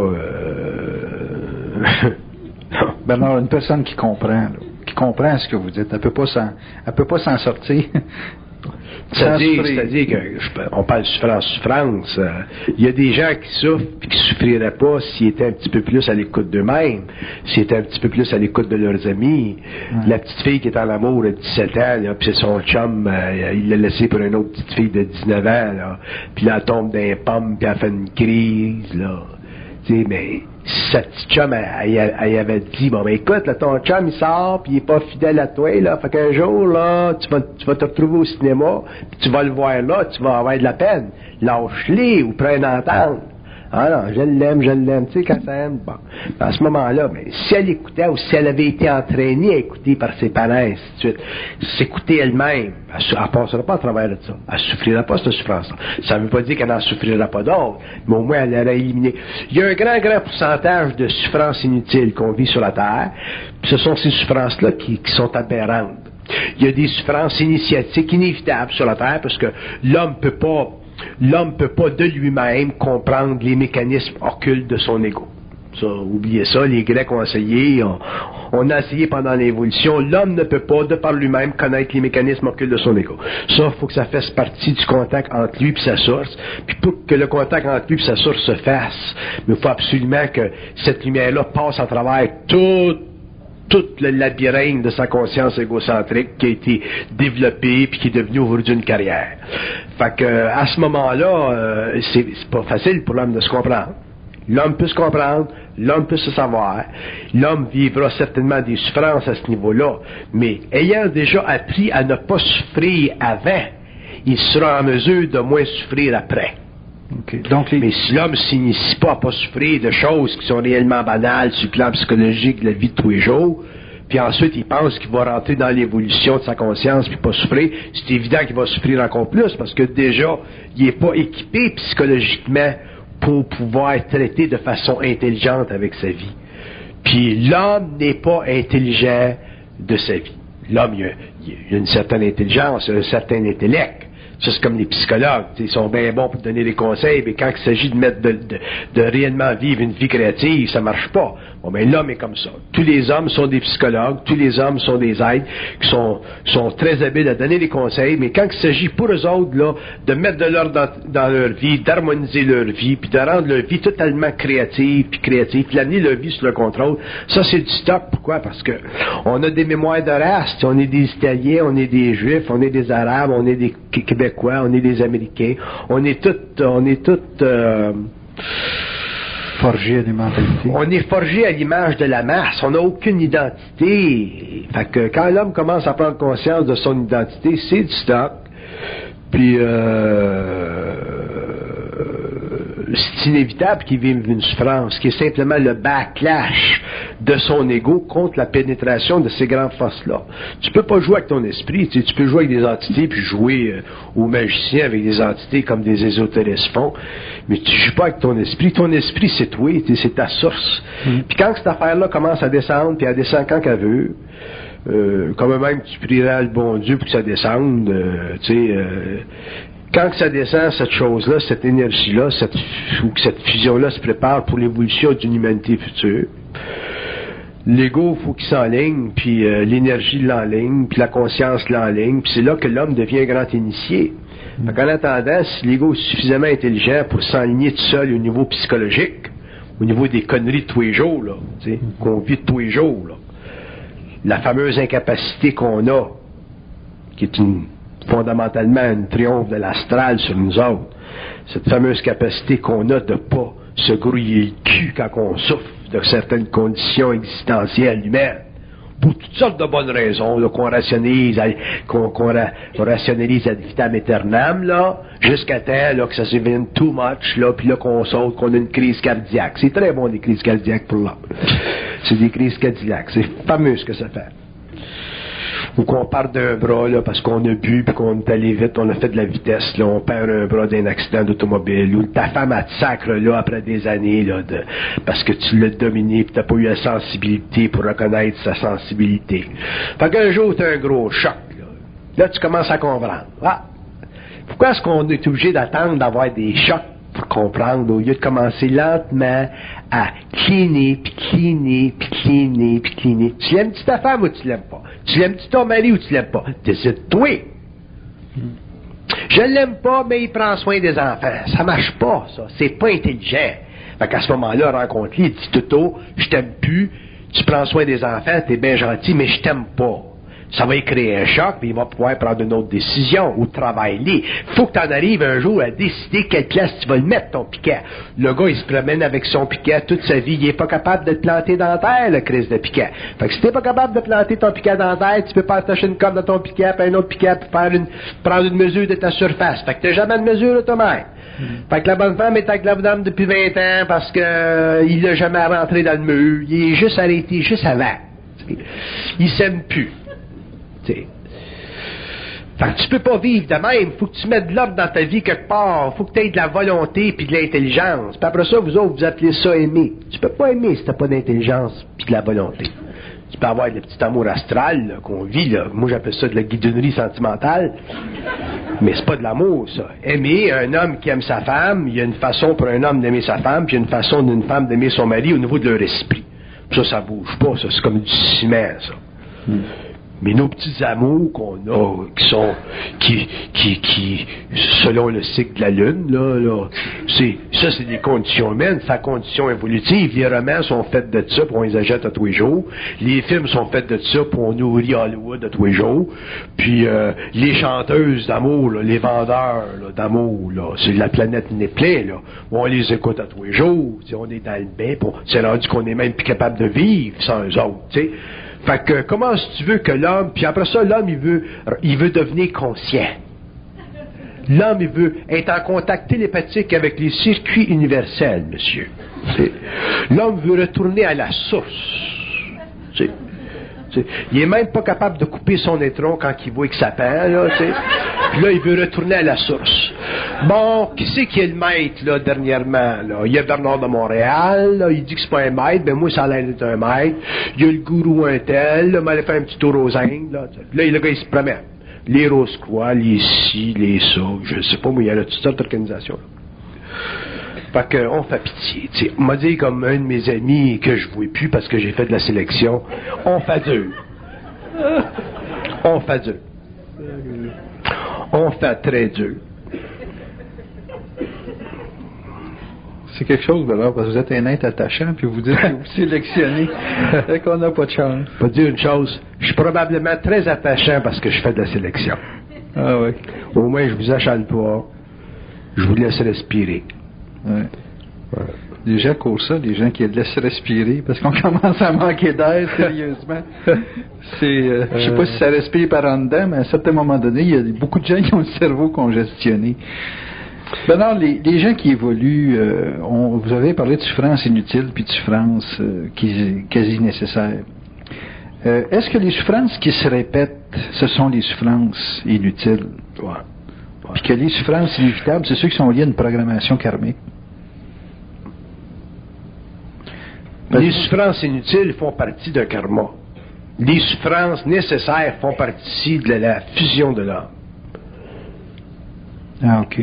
Non. Bernard, une personne qui comprend ce que vous dites, elle peut pas s'en sortir. C'est-à-dire qu'on parle de souffrance. Il y a des gens qui souffrent et qui ne souffriraient pas s'ils étaient un petit peu plus à l'écoute d'eux-mêmes, s'ils étaient un petit peu plus à l'écoute de leurs amis. La petite fille qui est en amour de 17 ans, puis c'est son chum, il l'a laissé pour une autre petite fille de 19 ans, là, puis là, elle tombe dans les pommes, puis elle fait une crise, là. Tu sais, mais si sa petite chum, elle avait dit, bon, ben écoute, là, ton chum, il sort, puis il est pas fidèle à toi, là, fait qu'un jour, là, tu vas te retrouver au cinéma, puis tu vas le voir là, tu vas avoir de la peine. Lâche-les, ou prends une entente. Ah non, je l'aime, tu sais, quand ça aime, bon. À ce moment-là, mais si elle écoutait, ou si elle avait été entraînée à écouter par ses parents, et ainsi de suite, s'écouter elle-même, elle ne passera pas à travers de ça. Elle ne souffrira pas cette souffrance-là. Ça ne veut pas dire qu'elle n'en souffrira pas d'autres, mais au moins elle aurait éliminé. Il y a un grand pourcentage de souffrances inutiles qu'on vit sur la Terre, puis ce sont ces souffrances-là qui sont aberrantes. il y a des souffrances initiatiques inévitables sur la Terre parce que l'homme peut pas de lui-même comprendre les mécanismes occultes de son ego. Ça, oubliez ça, les Grecs ont essayé, on a essayé pendant l'évolution, l'homme ne peut pas, de par lui-même, connaître les mécanismes occultes de son ego. Ça, il faut que ça fasse partie du contact entre lui et sa source, puis pour que le contact entre lui et sa source se fasse, il faut absolument que cette lumière-là passe à travers tout le labyrinthe de sa conscience égocentrique qui a été développé puis qui est devenu aujourd'hui une carrière. Fait que, à ce moment-là, c'est pas facile pour l'homme de se comprendre. L'homme peut se comprendre, l'homme peut se savoir, l'homme vivra certainement des souffrances à ce niveau-là, mais ayant déjà appris à ne pas souffrir avant, il sera en mesure de moins souffrir après. Okay. Donc, mais si l'homme ne s'initie pas à ne pas souffrir de choses qui sont réellement banales sur le plan psychologique de la vie de tous les jours, puis ensuite il pense qu'il va rentrer dans l'évolution de sa conscience puis pas souffrir, c'est évident qu'il va souffrir encore plus parce que déjà, il n'est pas équipé psychologiquement pour pouvoir traiter de façon intelligente avec sa vie. Puis l'homme n'est pas intelligent de sa vie. L'homme, il a une certaine intelligence, un certain intellect. Ça, c'est comme les psychologues. Ils sont bien bons pour donner des conseils, mais quand il s'agit de réellement vivre une vie créative, ça marche pas. Bon, ben l'homme est comme ça. Tous les hommes sont des psychologues, tous les hommes sont des êtres qui sont très habiles à donner des conseils, mais quand il s'agit pour eux autres là, de mettre de l'ordre dans leur vie, d'harmoniser leur vie, puis de rendre leur vie totalement créative, puis d'amener leur vie sous le contrôle, ça c'est du stock. Pourquoi? Parce que on a des mémoires de race. On est des Italiens, on est des Juifs, on est des Arabes, on est des Québécois, on est des Américains, on est toutes forgés à des mentalités. On est forgé à l'image de la masse, on n'a aucune identité. Fait que quand l'homme commence à prendre conscience de son identité, c'est du stock. Puis c'est inévitable qu'il vive une souffrance, qui est simplement le backlash de son ego contre la pénétration de ces grandes forces-là. Tu peux pas jouer avec ton esprit, tu peux jouer avec des entités, puis jouer aux magiciens avec des entités comme des ésotéristes font, mais tu joues pas avec ton esprit. Ton esprit, c'est toi, c'est ta source. Puis quand cette affaire-là commence à descendre, puis elle descend quand qu'elle veut, comme même tu prieras le bon Dieu pour que ça descende, quand que ça descend, cette chose-là, cette énergie-là, ou que cette fusion-là se prépare pour l'évolution d'une humanité future, l'ego, il faut qu'il s'enligne, puis l'énergie l'enligne, puis la conscience l'enligne, puis c'est là que l'homme devient un grand initié. En attendant, si l'ego est suffisamment intelligent pour s'enligner tout seul au niveau psychologique, au niveau des conneries de tous les jours, là, qu'on vit de tous les jours, là, la fameuse incapacité qu'on a, qui est fondamentalement un triomphe de l'astral sur nous autres, cette fameuse capacité qu'on a de pas se grouiller le cul quand on souffre de certaines conditions existentielles humaines, pour toutes sortes de bonnes raisons, là, qu'on rationalise ad vitam aeternam, là, jusqu'à temps là, que ça se devienne too much, là, puis là qu'on saute, qu'on a une crise cardiaque. C'est très bon, des crises cardiaques pour l'homme. C'est des crises cardiaques. C'est fameux ce que ça fait. Ou qu'on part d'un bras, là, parce qu'on a bu, puis qu'on est allé vite, on a fait de la vitesse, là, on perd un bras d'un accident d'automobile, ou ta femme, elle te sacre, là, après des années, là, parce que tu l'as dominé, puis t'as pas eu la sensibilité pour reconnaître sa sensibilité. Fait qu'un jour, t'as un gros choc, là. Là, tu commences à comprendre. Ah! Pourquoi est-ce qu'on est obligé d'attendre d'avoir des chocs pour comprendre, au lieu de commencer lentement à cliner, puis cliner, puis cliner, puis cliner? Tu l'aimes-tu ta femme ou tu l'aimes pas? Tu l'aimes-tu ton mari ou tu l'aimes pas? Décide-toi! Je l'aime pas, mais il prend soin des enfants. Ça marche pas, ça. C'est pas intelligent. Fait qu'à ce moment-là, rencontre-lui, il dit Toto, je t'aime plus, tu prends soin des enfants, t'es bien gentil, mais je t'aime pas. Ça va y créer un choc, puis il va pouvoir prendre une autre décision, ou travailler. Faut que tu en arrives un jour à décider quelle place tu vas le mettre, ton piquet. Le gars, il se promène avec son piquet toute sa vie, il est pas capable de te planter dans la terre, le crise de piquet. Fait que si t'es pas capable de planter ton piquet dans la terre, tu peux pas attacher une corde à ton piquet, puis un autre piquet, puis prendre une mesure de ta surface. Fait que t'as jamais de mesure de toi-même. Fait que la bonne femme est avec la dame depuis 20 ans, parce que il l'a jamais rentré dans le mur, il est juste arrêté, juste avant. T'sais. Il s'aime plus. T'sais. Fait que tu peux pas vivre de même. Faut que tu mettes de l'ordre dans ta vie quelque part. Faut que tu aies de la volonté puis de l'intelligence. Puis après ça, vous autres, vous appelez ça aimer. Tu peux pas aimer si t'as pas d'intelligence puis de la volonté. Tu peux avoir le petit amour astral là, qu'on vit, là. Moi j'appelle ça de la guidonnerie sentimentale, mais c'est pas de l'amour, ça. Aimer un homme qui aime sa femme, il y a une façon pour un homme d'aimer sa femme, puis il y a une façon d'une femme d'aimer son mari au niveau de leur esprit. Puis ça bouge pas, ça, c'est comme du ciment, ça. Mais nos petits amours qu'on a, qui selon le cycle de la Lune, là, c'est des conditions humaines, c'est la condition évolutive. Les romans sont faits de ça, puis on les achète à tous les jours. Les films sont faits de ça, puis on nourrit Hollywood à tous les jours. Puis les chanteuses d'amour, là, les vendeurs là, d'amour, là, c'est la planète Néplé, là. On les écoute à tous les jours. On est dans le bain, c'est rendu qu'on est même plus capable de vivre sans eux autres, tu sais. Fait que, comment si tu veux que l'homme, puis après ça, l'homme, il veut devenir conscient. L'homme, il veut être en contact télépathique avec les circuits universels, monsieur. L'homme veut retourner à la source. Il est même pas capable de couper son étron quand il voit que ça pend, là, tu sais. Puis là, il veut retourner à la source. Bon, qui c'est qui est le maître, là, dernièrement, là? Il y a Bernard de Montréal, là, il dit que c'est pas un maître, ben moi, ça a l'air d'être un maître. Il y a le gourou un tel, là, m'allait faire un petit tour aux Indes, là. Là, le gars, il se promène. Les Rose-Croix, les ci, les ça, je sais pas, moi, il y a là, toutes sortes d'organisations, là. Fait qu'on fait pitié, tu sais. On m'a dit comme un de mes amis que je ne vois plus parce que j'ai fait de la sélection, on fait dur. On fait dur. On fait très dur. C'est quelque chose, Bernard, parce que vous êtes un être attachant, puis vous dites que vous sélectionnez. Fait qu'on n'a pas de chance. Je peux dire une chose, je suis probablement très attachant parce que je fais de la sélection. Ah oui. Au moins, je vous achale pas. Je vous laisse respirer. Ouais. Les gens courent ça, les gens qui laissent respirer, parce qu'on commence à manquer d'air, sérieusement. Je sais pas si ça respire par en dedans, mais à un certain moment donné, il y a beaucoup de gens qui ont le cerveau congestionné. Bernard, les gens qui évoluent, vous avez parlé de souffrance inutile, puis de souffrance quasi nécessaire. Est-ce que les souffrances qui se répètent, ce sont les souffrances inutiles? Ouais. Puis que les souffrances inévitables, c'est ceux qui sont liés à une programmation karmique. Les souffrances inutiles font partie d'un karma. Les souffrances nécessaires font partie de la fusion de l'âme. Ah, OK.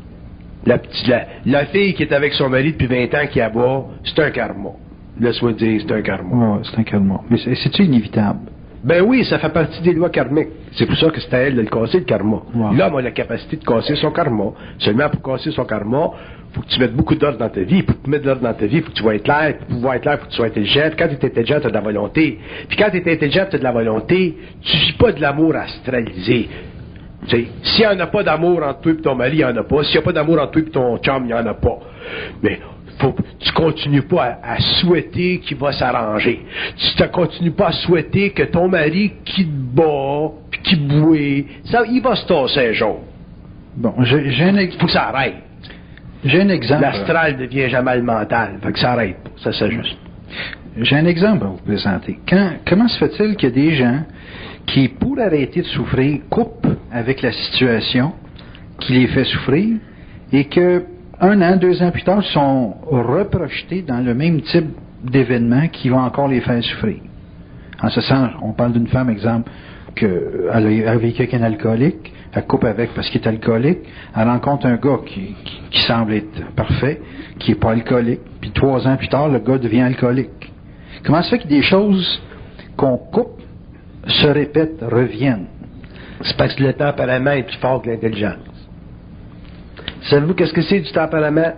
La fille qui est avec son mari depuis 20 ans qui aboie, c'est un karma. Laisse-moi dire, c'est un karma. Ouais, c'est un karma. Mais c'est-tu inévitable? Ben oui, ça fait partie des lois karmiques. C'est pour ça que c'est à elle de le casser, le karma. Wow. L'homme a la capacité de casser son karma. Seulement pour casser son karma, faut que tu mettes beaucoup d'ordre dans ta vie. Pour te mettre de l'ordre dans ta vie, faut que tu vas être clair. Pour pouvoir être clair, faut que tu sois intelligent. Puis quand tu es intelligent, tu as de la volonté. Puis quand tu es intelligent, tu as de la volonté, tu vis pas de l'amour astralisé. S'il n'y en a pas d'amour entre toi et ton mari, il n'y en a pas. S'il n'y a pas d'amour entre toi et ton chum, il n'y en a pas. Mais tu continues pas à souhaiter qu'il va s'arranger. Tu ne continues pas à souhaiter que ton mari qui te bat, puis qui bouille, il va se tasser un jour. Bon, faut que ça arrête. J'ai un exemple. L'astral devient jamais le mental. Fait que ça arrête. Ça s'ajuste. J'ai un exemple à vous présenter. Comment se fait-il qu'il y a des gens qui, pour arrêter de souffrir, coupent avec la situation qui les fait souffrir et que 1 an, 2 ans plus tard, sont reprojetés dans le même type d'événement qui va encore les faire souffrir. En ce sens, on parle d'une femme, exemple, qu'elle a vécu avec un alcoolique, elle coupe avec parce qu'il est alcoolique, elle rencontre un gars qui semble être parfait, qui n'est pas alcoolique, puis 3 ans plus tard, le gars devient alcoolique. Comment se fait que des choses qu'on coupe se répètent, reviennent? C'est parce que le tempérament est plus fort que l'intelligence. Savez-vous qu'est-ce que c'est du tempérament?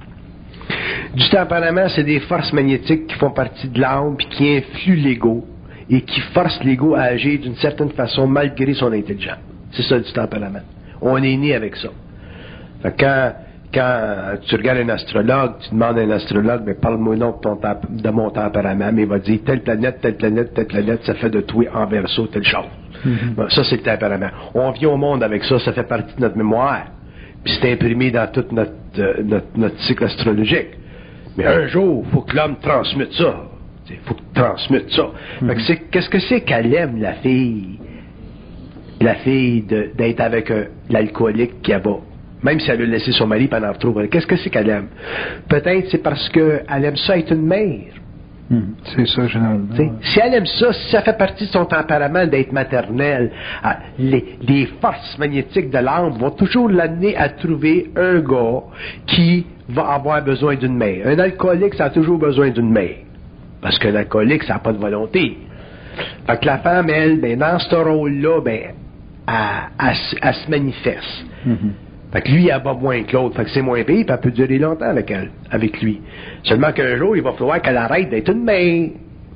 Du tempérament, c'est des forces magnétiques qui font partie de l'âme puis qui influent l'ego et qui forcent l'ego à agir d'une certaine façon malgré son intelligence. C'est ça du tempérament. On est né avec ça. Fait que quand tu regardes un astrologue, tu demandes à un astrologue, mais parle-moi non de mon tempérament, mais il va dire telle planète, ça fait de toi en verso telle chose. Mm-hmm. Bon, ça, c'est le tempérament. On vient au monde avec ça, ça fait partie de notre mémoire. Puis c'est imprimé dans tout notre cycle astrologique. Mais un jour, il faut que l'homme transmette ça. Il faut qu'il transmette ça. Mm-hmm. Qu'est-ce que c'est qu'elle aime, la fille? La fille d'être avec l'alcoolique qui abat. Même si elle a laissé son mari pendant retrouver. Qu'est-ce que c'est qu'elle aime? Peut-être c'est parce qu'elle aime ça être une mère. C'est ça, généralement. Si elle aime ça, si ça fait partie de son tempérament d'être maternelle, les forces magnétiques de l'âme vont toujours l'amener à trouver un gars qui va avoir besoin d'une mère. Un alcoolique, ça a toujours besoin d'une mère. Parce qu'un alcoolique, ça n'a pas de volonté. Fait que la femme, elle, ben, dans ce rôle-là, ben, elle se manifeste. Fait que lui, il a pas moins que l'autre. Fait que c'est moins pire, puis elle peut durer longtemps avec elle, avec lui. Seulement qu'un jour, il va falloir qu'elle arrête d'être une mère.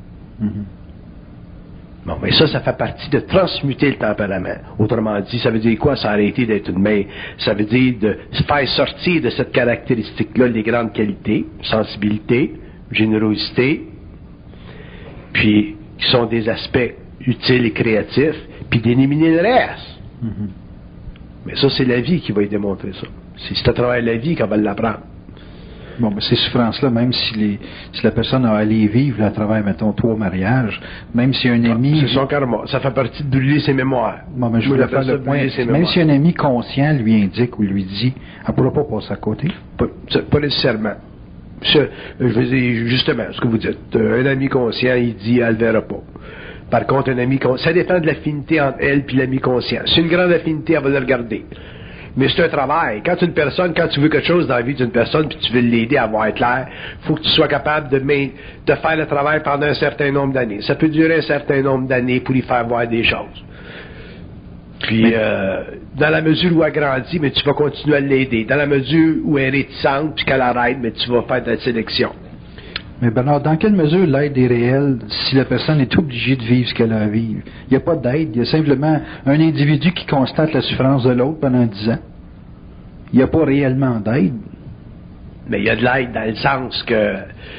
Bon, mais ça fait partie de transmuter le tempérament. Autrement dit, ça veut dire quoi, s'arrêter d'être une mère? Ça veut dire de se faire sortir de cette caractéristique-là les grandes qualités, sensibilité, générosité, puis qui sont des aspects utiles et créatifs, puis d'éliminer le reste. Mais ça, c'est la vie qui va y démontrer ça. C'est à travers la vie qu'on va l'apprendre. Bon, mais ces souffrances-là, même si la personne a allé vivre à travers, mettons, 3 mariages, même si un ami... C'est son karma. Ça fait partie de brûler ses mémoires. Bon, mais je voulais faire le point. Même si un ami conscient lui indique ou lui dit, elle ne pourra pas passer à côté? Pas nécessairement. Je veux dire, justement, ce que vous dites. Un ami conscient, il dit, elle ne le verra pas. Par contre, un ami conscient, ça dépend de l'affinité entre elle et l'ami conscient. Si une grande affinité, elle va le regarder. Mais c'est un travail. Quand tu veux quelque chose dans la vie d'une personne, puis tu veux l'aider à avoir clair, il faut que tu sois capable de faire le travail pendant un certain nombre d'années. Ça peut durer un certain nombre d'années pour lui faire voir des choses. Puis, dans la mesure où elle grandit, mais tu vas continuer à l'aider. Dans la mesure où elle est réticente, puis qu'elle arrête, mais tu vas faire de la sélection. Mais Bernard, dans quelle mesure l'aide est réelle si la personne est obligée de vivre ce qu'elle a à vivre? Il n'y a pas d'aide, il y a simplement un individu qui constate la souffrance de l'autre pendant 10 ans. Il n'y a pas réellement d'aide. Mais il y a de l'aide dans le sens que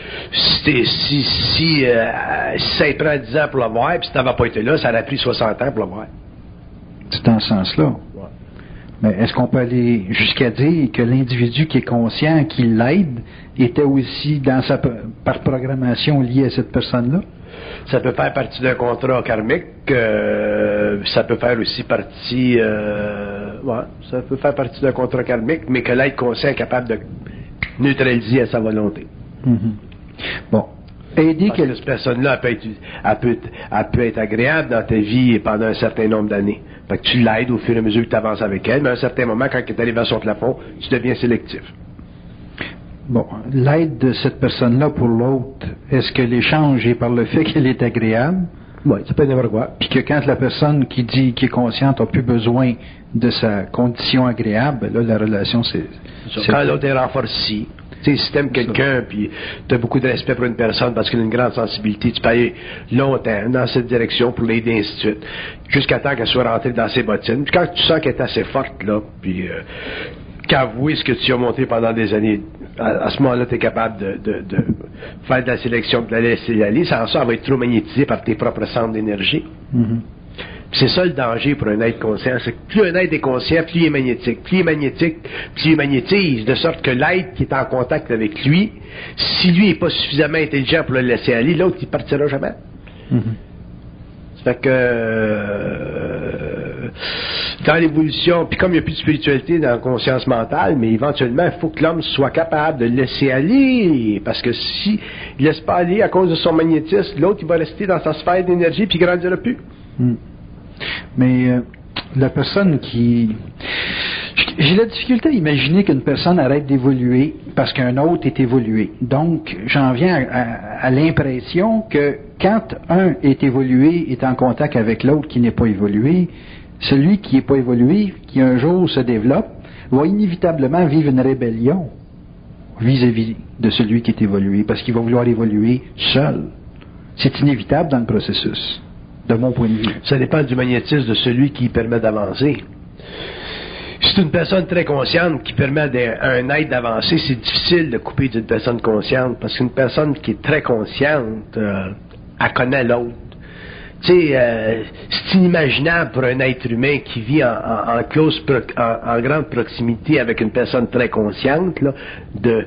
si ça prend 10 ans pour l'avoir, puis si tu n'avais pas été là, ça aurait pris 60 ans pour l'avoir. C'est dans ce sens-là. Ouais. Mais est-ce qu'on peut aller jusqu'à dire que l'individu qui est conscient, qui l'aide, était aussi par programmation lié à cette personne-là? Ça peut faire partie d'un contrat karmique, ça peut faire aussi partie ça peut faire partie d'un contrat karmique, mais que l'être conscient est capable de neutraliser à sa volonté. Bon. Aider parce que cette personne-là, elle peut être agréable dans ta vie pendant un certain nombre d'années. Fait que tu l'aides au fur et à mesure que tu avances avec elle, mais à un certain moment, quand elle est arrivée à son plafond, tu deviens sélectif. Bon, l'aide de cette personne-là pour l'autre, est-ce que l'échange est par le fait qu'elle est agréable? Oui, ça peut être n'importe quoi. Puis que quand la personne qui est consciente n'a plus besoin de sa condition agréable, là, la relation, c'est quand l'autre est renforcée. Tu sais, si t'aimes quelqu'un, puis tu as beaucoup de respect pour une personne parce qu'elle a une grande sensibilité, tu peux aller longtemps dans cette direction pour l'aider, ainsi de suite, jusqu'à temps qu'elle soit rentrée dans ses bottines. Puis quand tu sens qu'elle est assez forte, là, puis qu'avouer ce que tu as montré pendant des années, à ce moment-là, tu es capable de faire de la sélection, de la laisser aller. Sans ça, elle va être trop magnétisée par tes propres centres d'énergie. C'est ça le danger pour un être conscient, c'est que plus un être est conscient, plus il est magnétique. Plus il est magnétique, plus il magnétise, de sorte que l'être qui est en contact avec lui, si lui n'est pas suffisamment intelligent pour le laisser aller, l'autre, il partira jamais. Ça fait que dans l'évolution, puis comme il n'y a plus de spiritualité dans la conscience mentale, mais éventuellement, il faut que l'homme soit capable de le laisser aller, parce que si il ne laisse pas aller à cause de son magnétisme, l'autre, il va rester dans sa sphère d'énergie, puis il ne grandira plus. Mais la personne qui... J'ai la difficulté à imaginer qu'une personne arrête d'évoluer parce qu'un autre est évolué. Donc, j'en viens à l'impression que quand un est évolué, est en contact avec l'autre qui n'est pas évolué, celui qui n'est pas évolué, qui un jour se développe, va inévitablement vivre une rébellion vis-à-vis de celui qui est évolué, parce qu'il va vouloir évoluer seul. C'est inévitable dans le processus, de mon point de vue. Ça dépend du magnétisme de celui qui permet d'avancer. C'est une personne très consciente qui permet à un être d'avancer. C'est difficile de couper d'une personne consciente, parce qu'une personne qui est très consciente, elle connaît l'autre. Tu sais, c'est inimaginable pour un être humain qui vit en grande proximité avec une personne très consciente, là, de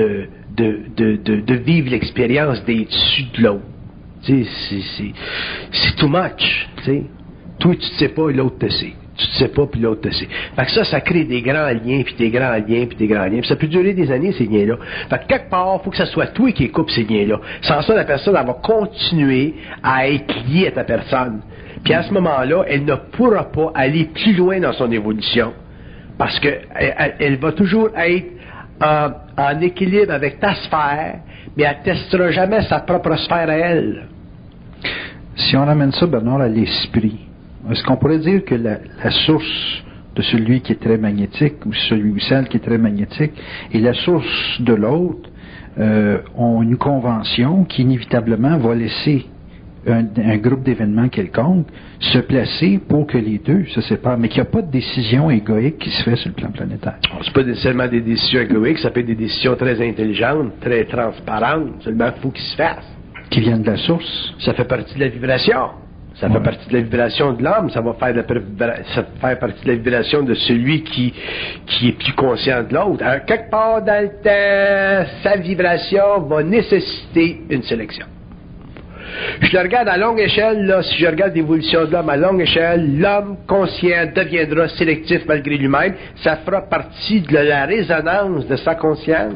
vivre l'expérience des dessus de l'autre. Tu sais, c'est too much. Tu sais, toi tu ne sais pas et l'autre te sait. Tu te sais pas, puis l'autre te sait. Fait que ça crée des grands liens, puis des grands liens, puis des grands liens. Puis ça peut durer des années, ces liens-là. Fait que quelque part, il faut que ça soit toi qui coupe ces liens-là. Sans ça, la personne, elle va continuer à être liée à ta personne. Puis à ce moment-là, elle ne pourra pas aller plus loin dans son évolution. Parce que elle va toujours être en équilibre avec ta sphère, mais elle ne testera jamais sa propre sphère à elle. Si on ramène ça, Bernard, à l'esprit, est-ce qu'on pourrait dire que la source de celui qui est très magnétique, ou celui ou celle qui est très magnétique, et la source de l'autre ont une convention qui inévitablement va laisser un groupe d'événements quelconque se placer pour que les deux se séparent, mais qu'il n'y a pas de décision égoïque qui se fait sur le plan planétaire. C'est pas nécessairement des décisions égoïques, ça peut être des décisions très intelligentes, très transparentes, seulement il faut qu'ils se fassent. Qui viennent de la source. Ça fait partie de la vibration. Ça fait partie de la vibration de l'homme, ça va faire partie de la vibration de celui qui est plus conscient de l'autre. Alors, quelque part dans le temps, sa vibration va nécessiter une sélection. Je le regarde à longue échelle, là, si je regarde l'évolution de l'homme à longue échelle, l'homme conscient deviendra sélectif malgré lui-même, ça fera partie de la résonance de sa conscience.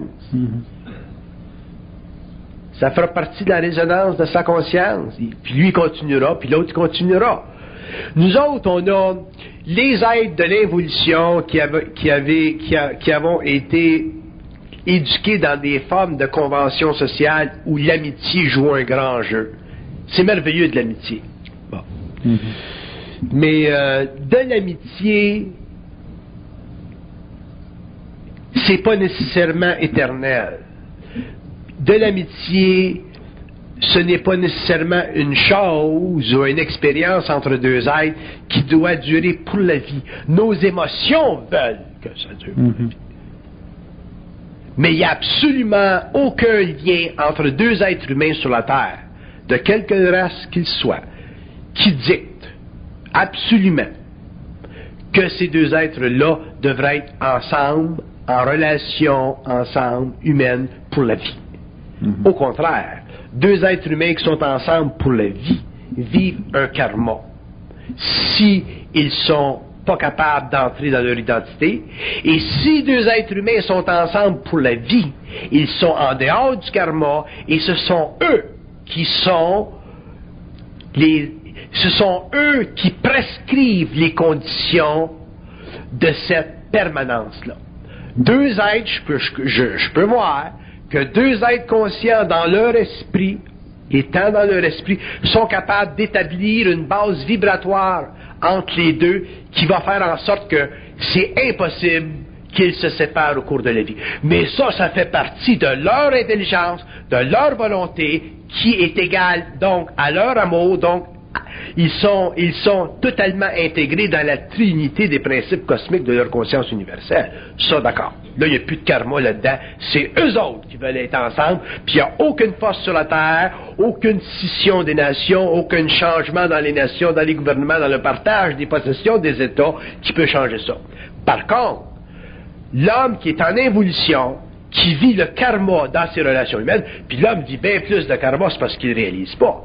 Ça fera partie de la résonance de sa conscience. Puis lui continuera, puis l'autre continuera. Nous autres, on a les êtres de l'évolution qui avons été éduqués dans des formes de conventions sociales où l'amitié joue un grand jeu. C'est merveilleux de l'amitié. Bon. Mais de l'amitié, c'est pas nécessairement éternel. De l'amitié, ce n'est pas nécessairement une chose ou une expérience entre deux êtres qui doit durer pour la vie. Nos émotions veulent que ça dure pour la vie. Mais il n'y a absolument aucun lien entre deux êtres humains sur la Terre, de quelque race qu'ils soient, qui dicte absolument que ces deux êtres-là devraient être ensemble, en relation ensemble, humaine, pour la vie. Au contraire, deux êtres humains qui sont ensemble pour la vie vivent un karma. Si ils sont pas capables d'entrer dans leur identité, et si deux êtres humains sont ensemble pour la vie, ils sont en dehors du karma, et ce sont eux qui prescrivent les conditions de cette permanence-là. Deux êtres, je peux voir que deux êtres conscients dans leur esprit, étant dans leur esprit, sont capables d'établir une base vibratoire entre les deux qui va faire en sorte que c'est impossible qu'ils se séparent au cours de la vie. Mais ça fait partie de leur intelligence, de leur volonté, qui est égale donc à leur amour, donc ils sont totalement intégrés dans la trinité des principes cosmiques de leur conscience universelle. Ça, d'accord. Là, il n'y a plus de karma là-dedans. C'est eux autres qui veulent être ensemble, puis il n'y a aucune force sur la Terre, aucune scission des nations, aucun changement dans les nations, dans les gouvernements, dans le partage des possessions des États qui peut changer ça. Par contre, l'homme qui est en évolution, qui vit le karma dans ses relations humaines, puis l'homme vit bien plus de karma, c'est parce qu'il ne réalise pas.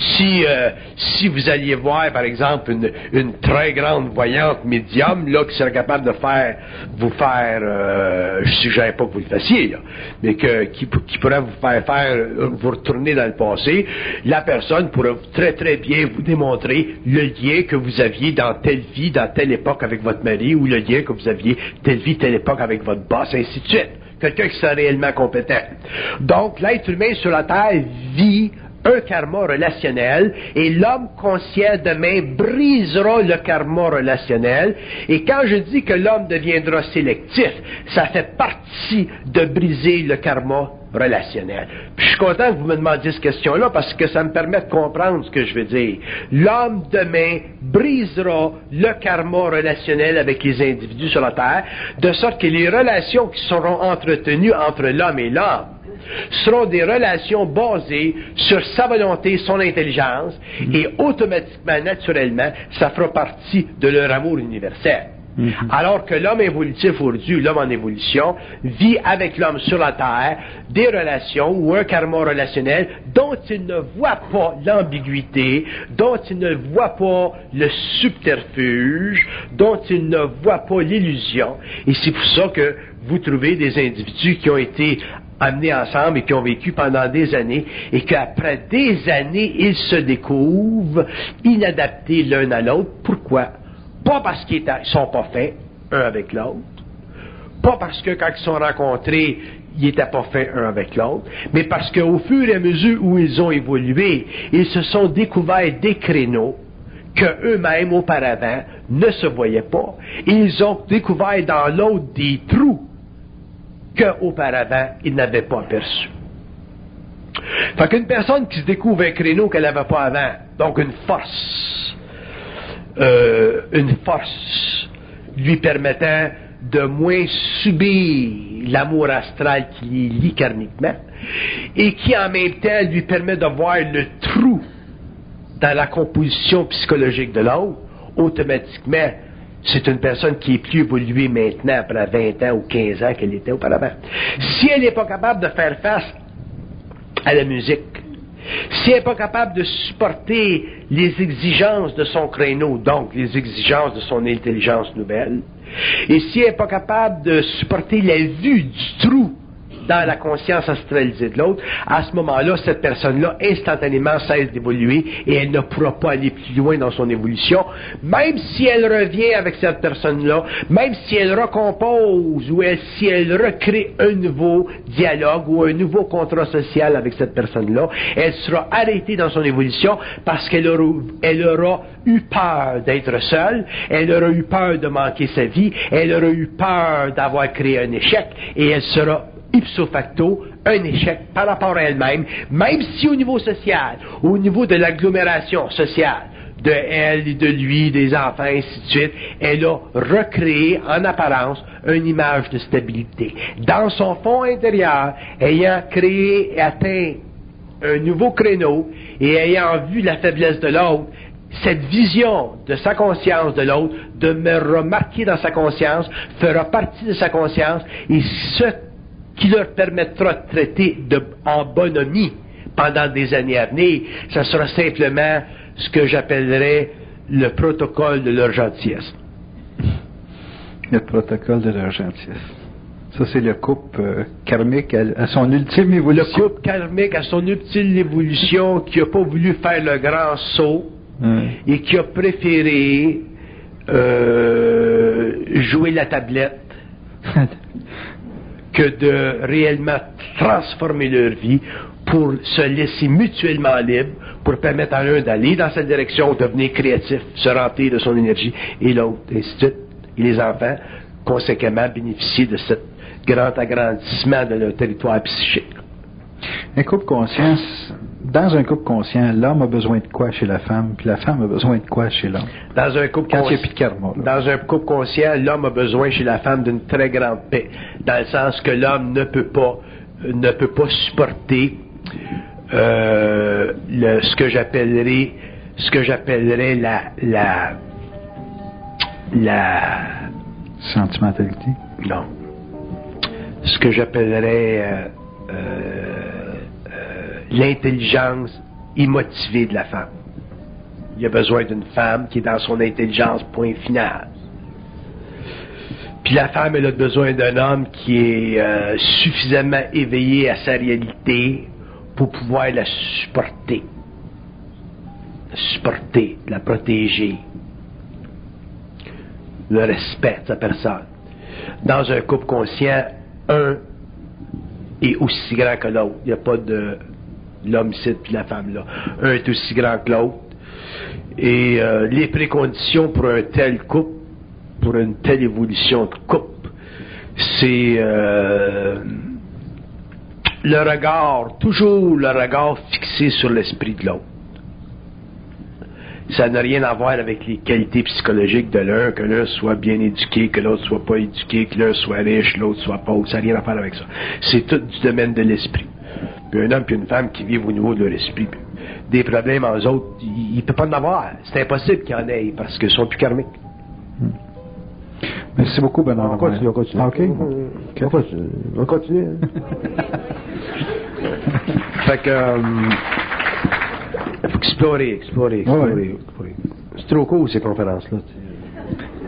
Si vous alliez voir, par exemple, une très grande voyante médium, là, qui serait capable de vous faire, je suggère pas que vous le fassiez, là, mais qui pourrait vous retourner dans le passé, la personne pourrait très très bien vous démontrer le lien que vous aviez dans telle vie, dans telle époque avec votre mari, ou le lien que vous aviez telle vie, telle époque avec votre boss, ainsi de suite. Quelqu'un qui serait réellement compétent. Donc, l'être humain sur la Terre vit un karma relationnel, et l'homme conscient demain brisera le karma relationnel. Et quand je dis que l'homme deviendra sélectif, ça fait partie de briser le karma relationnel. Puis je suis content que vous me demandiez cette question-là, parce que ça me permet de comprendre ce que je veux dire. L'homme demain brisera le karma relationnel avec les individus sur la Terre, de sorte que les relations qui seront entretenues entre l'homme et l'homme seront des relations basées sur sa volonté, son intelligence, et automatiquement, naturellement, ça fera partie de leur amour universel. Alors que l'homme évolutif aujourd'hui, l'homme en évolution, vit avec l'homme sur la terre des relations ou un karma relationnel dont il ne voit pas l'ambiguïté, dont il ne voit pas le subterfuge, dont il ne voit pas l'illusion. Et c'est pour ça que vous trouvez des individus qui ont été amenés ensemble et qui ont vécu pendant des années, et qu'après des années, ils se découvrent inadaptés l'un à l'autre. Pourquoi? Pas parce qu'ils sont pas faits un avec l'autre, pas parce que quand ils se sont rencontrés, ils n'étaient pas faits un avec l'autre, mais parce qu'au fur et à mesure où ils ont évolué, ils se sont découverts des créneaux qu'eux-mêmes auparavant ne se voyaient pas. Et ils ont découvert dans l'autre des trous qu'auparavant ils n'avaient pas aperçus. Fait qu'une personne qui se découvre un créneau qu'elle n'avait pas avant, donc une force lui permettant de moins subir l'amour astral qui les lie karmiquement, et qui en même temps lui permet de voir le trou dans la composition psychologique de l'autre, automatiquement, c'est une personne qui est plus évoluée maintenant, après 20 ans ou 15 ans qu'elle était auparavant. Si elle n'est pas capable de faire face à la musique, si elle n'est pas capable de supporter les exigences de son créneau, donc les exigences de son intelligence nouvelle, et si elle n'est pas capable de supporter la vue du trou dans la conscience astralisée de l'autre, à ce moment-là, cette personne-là, instantanément, cesse d'évoluer et elle ne pourra pas aller plus loin dans son évolution, même si elle revient avec cette personne-là, même si elle recompose ou si elle recrée un nouveau dialogue ou un nouveau contrat social avec cette personne-là, elle sera arrêtée dans son évolution parce qu'elle aura eu peur d'être seule, elle aura eu peur de manquer sa vie, elle aura eu peur d'avoir créé un échec, et elle sera ipso facto un échec par rapport à elle-même, même si au niveau social, au niveau de l'agglomération sociale, de elle, de lui, des enfants, ainsi de suite, elle a recréé en apparence une image de stabilité. Dans son fond intérieur, ayant créé et atteint un nouveau créneau et ayant vu la faiblesse de l'autre, cette vision de sa conscience de l'autre demeurera marquée dans sa conscience, fera partie de sa conscience, et ce qui leur permettra de traiter en bonhomie pendant des années à venir, ça sera simplement ce que j'appellerais le protocole de leur gentillesse. Le protocole de leur gentillesse. Ça, c'est le couple karmique à son ultime évolution. Le couple karmique à son ultime évolution qui n'a pas voulu faire le grand saut et qui a préféré jouer la tablette que de réellement transformer leur vie pour se laisser mutuellement libre, pour permettre à l'un d'aller dans cette direction, devenir créatif, se remplir de son énergie, et l'autre, ainsi de suite. Et les enfants, conséquemment, bénéficient de ce grand agrandissement de leur territoire psychique. Un couple conscience, dans un couple conscient, l'homme a besoin de quoi chez la femme, puis la femme a besoin de quoi chez l'homme? Dans un couple Dans un couple conscient, l'homme a besoin chez la femme d'une très grande paix, dans le sens que l'homme ne peut pas supporter ce que j'appellerais la sentimentalité. Non. Ce que j'appellerais l'intelligence immotivée de la femme. Il y a besoin d'une femme qui est dans son intelligence, point final. Puis la femme, elle a besoin d'un homme qui est suffisamment éveillé à sa réalité pour pouvoir la supporter. La protéger. Le respect de sa personne. Dans un couple conscient, un est aussi grand que l'autre. Il n'y a pas de l'homme ici puis la femme là. Un est aussi grand que l'autre. Et les préconditions pour un tel couple, pour une telle évolution de couple, c'est toujours le regard fixé sur l'esprit de l'autre. Ça n'a rien à voir avec les qualités psychologiques de l'un, que l'un soit bien éduqué, que l'autre soit pas éduqué, que l'un soit riche, l'autre soit pauvre. Ça n'a rien à faire avec ça. C'est tout du domaine de l'esprit. Puis un homme et une femme qui vivent au niveau de leur esprit, des problèmes aux autres, il ne peut pas en avoir. C'est impossible qu'il y en ait, parce qu'ils sont plus karmiques. Merci beaucoup, Bernard. On continue. Ah, OK. On continue. Hein. Fait que... faut explorer. Ouais. C'est trop court, ces conférences-là.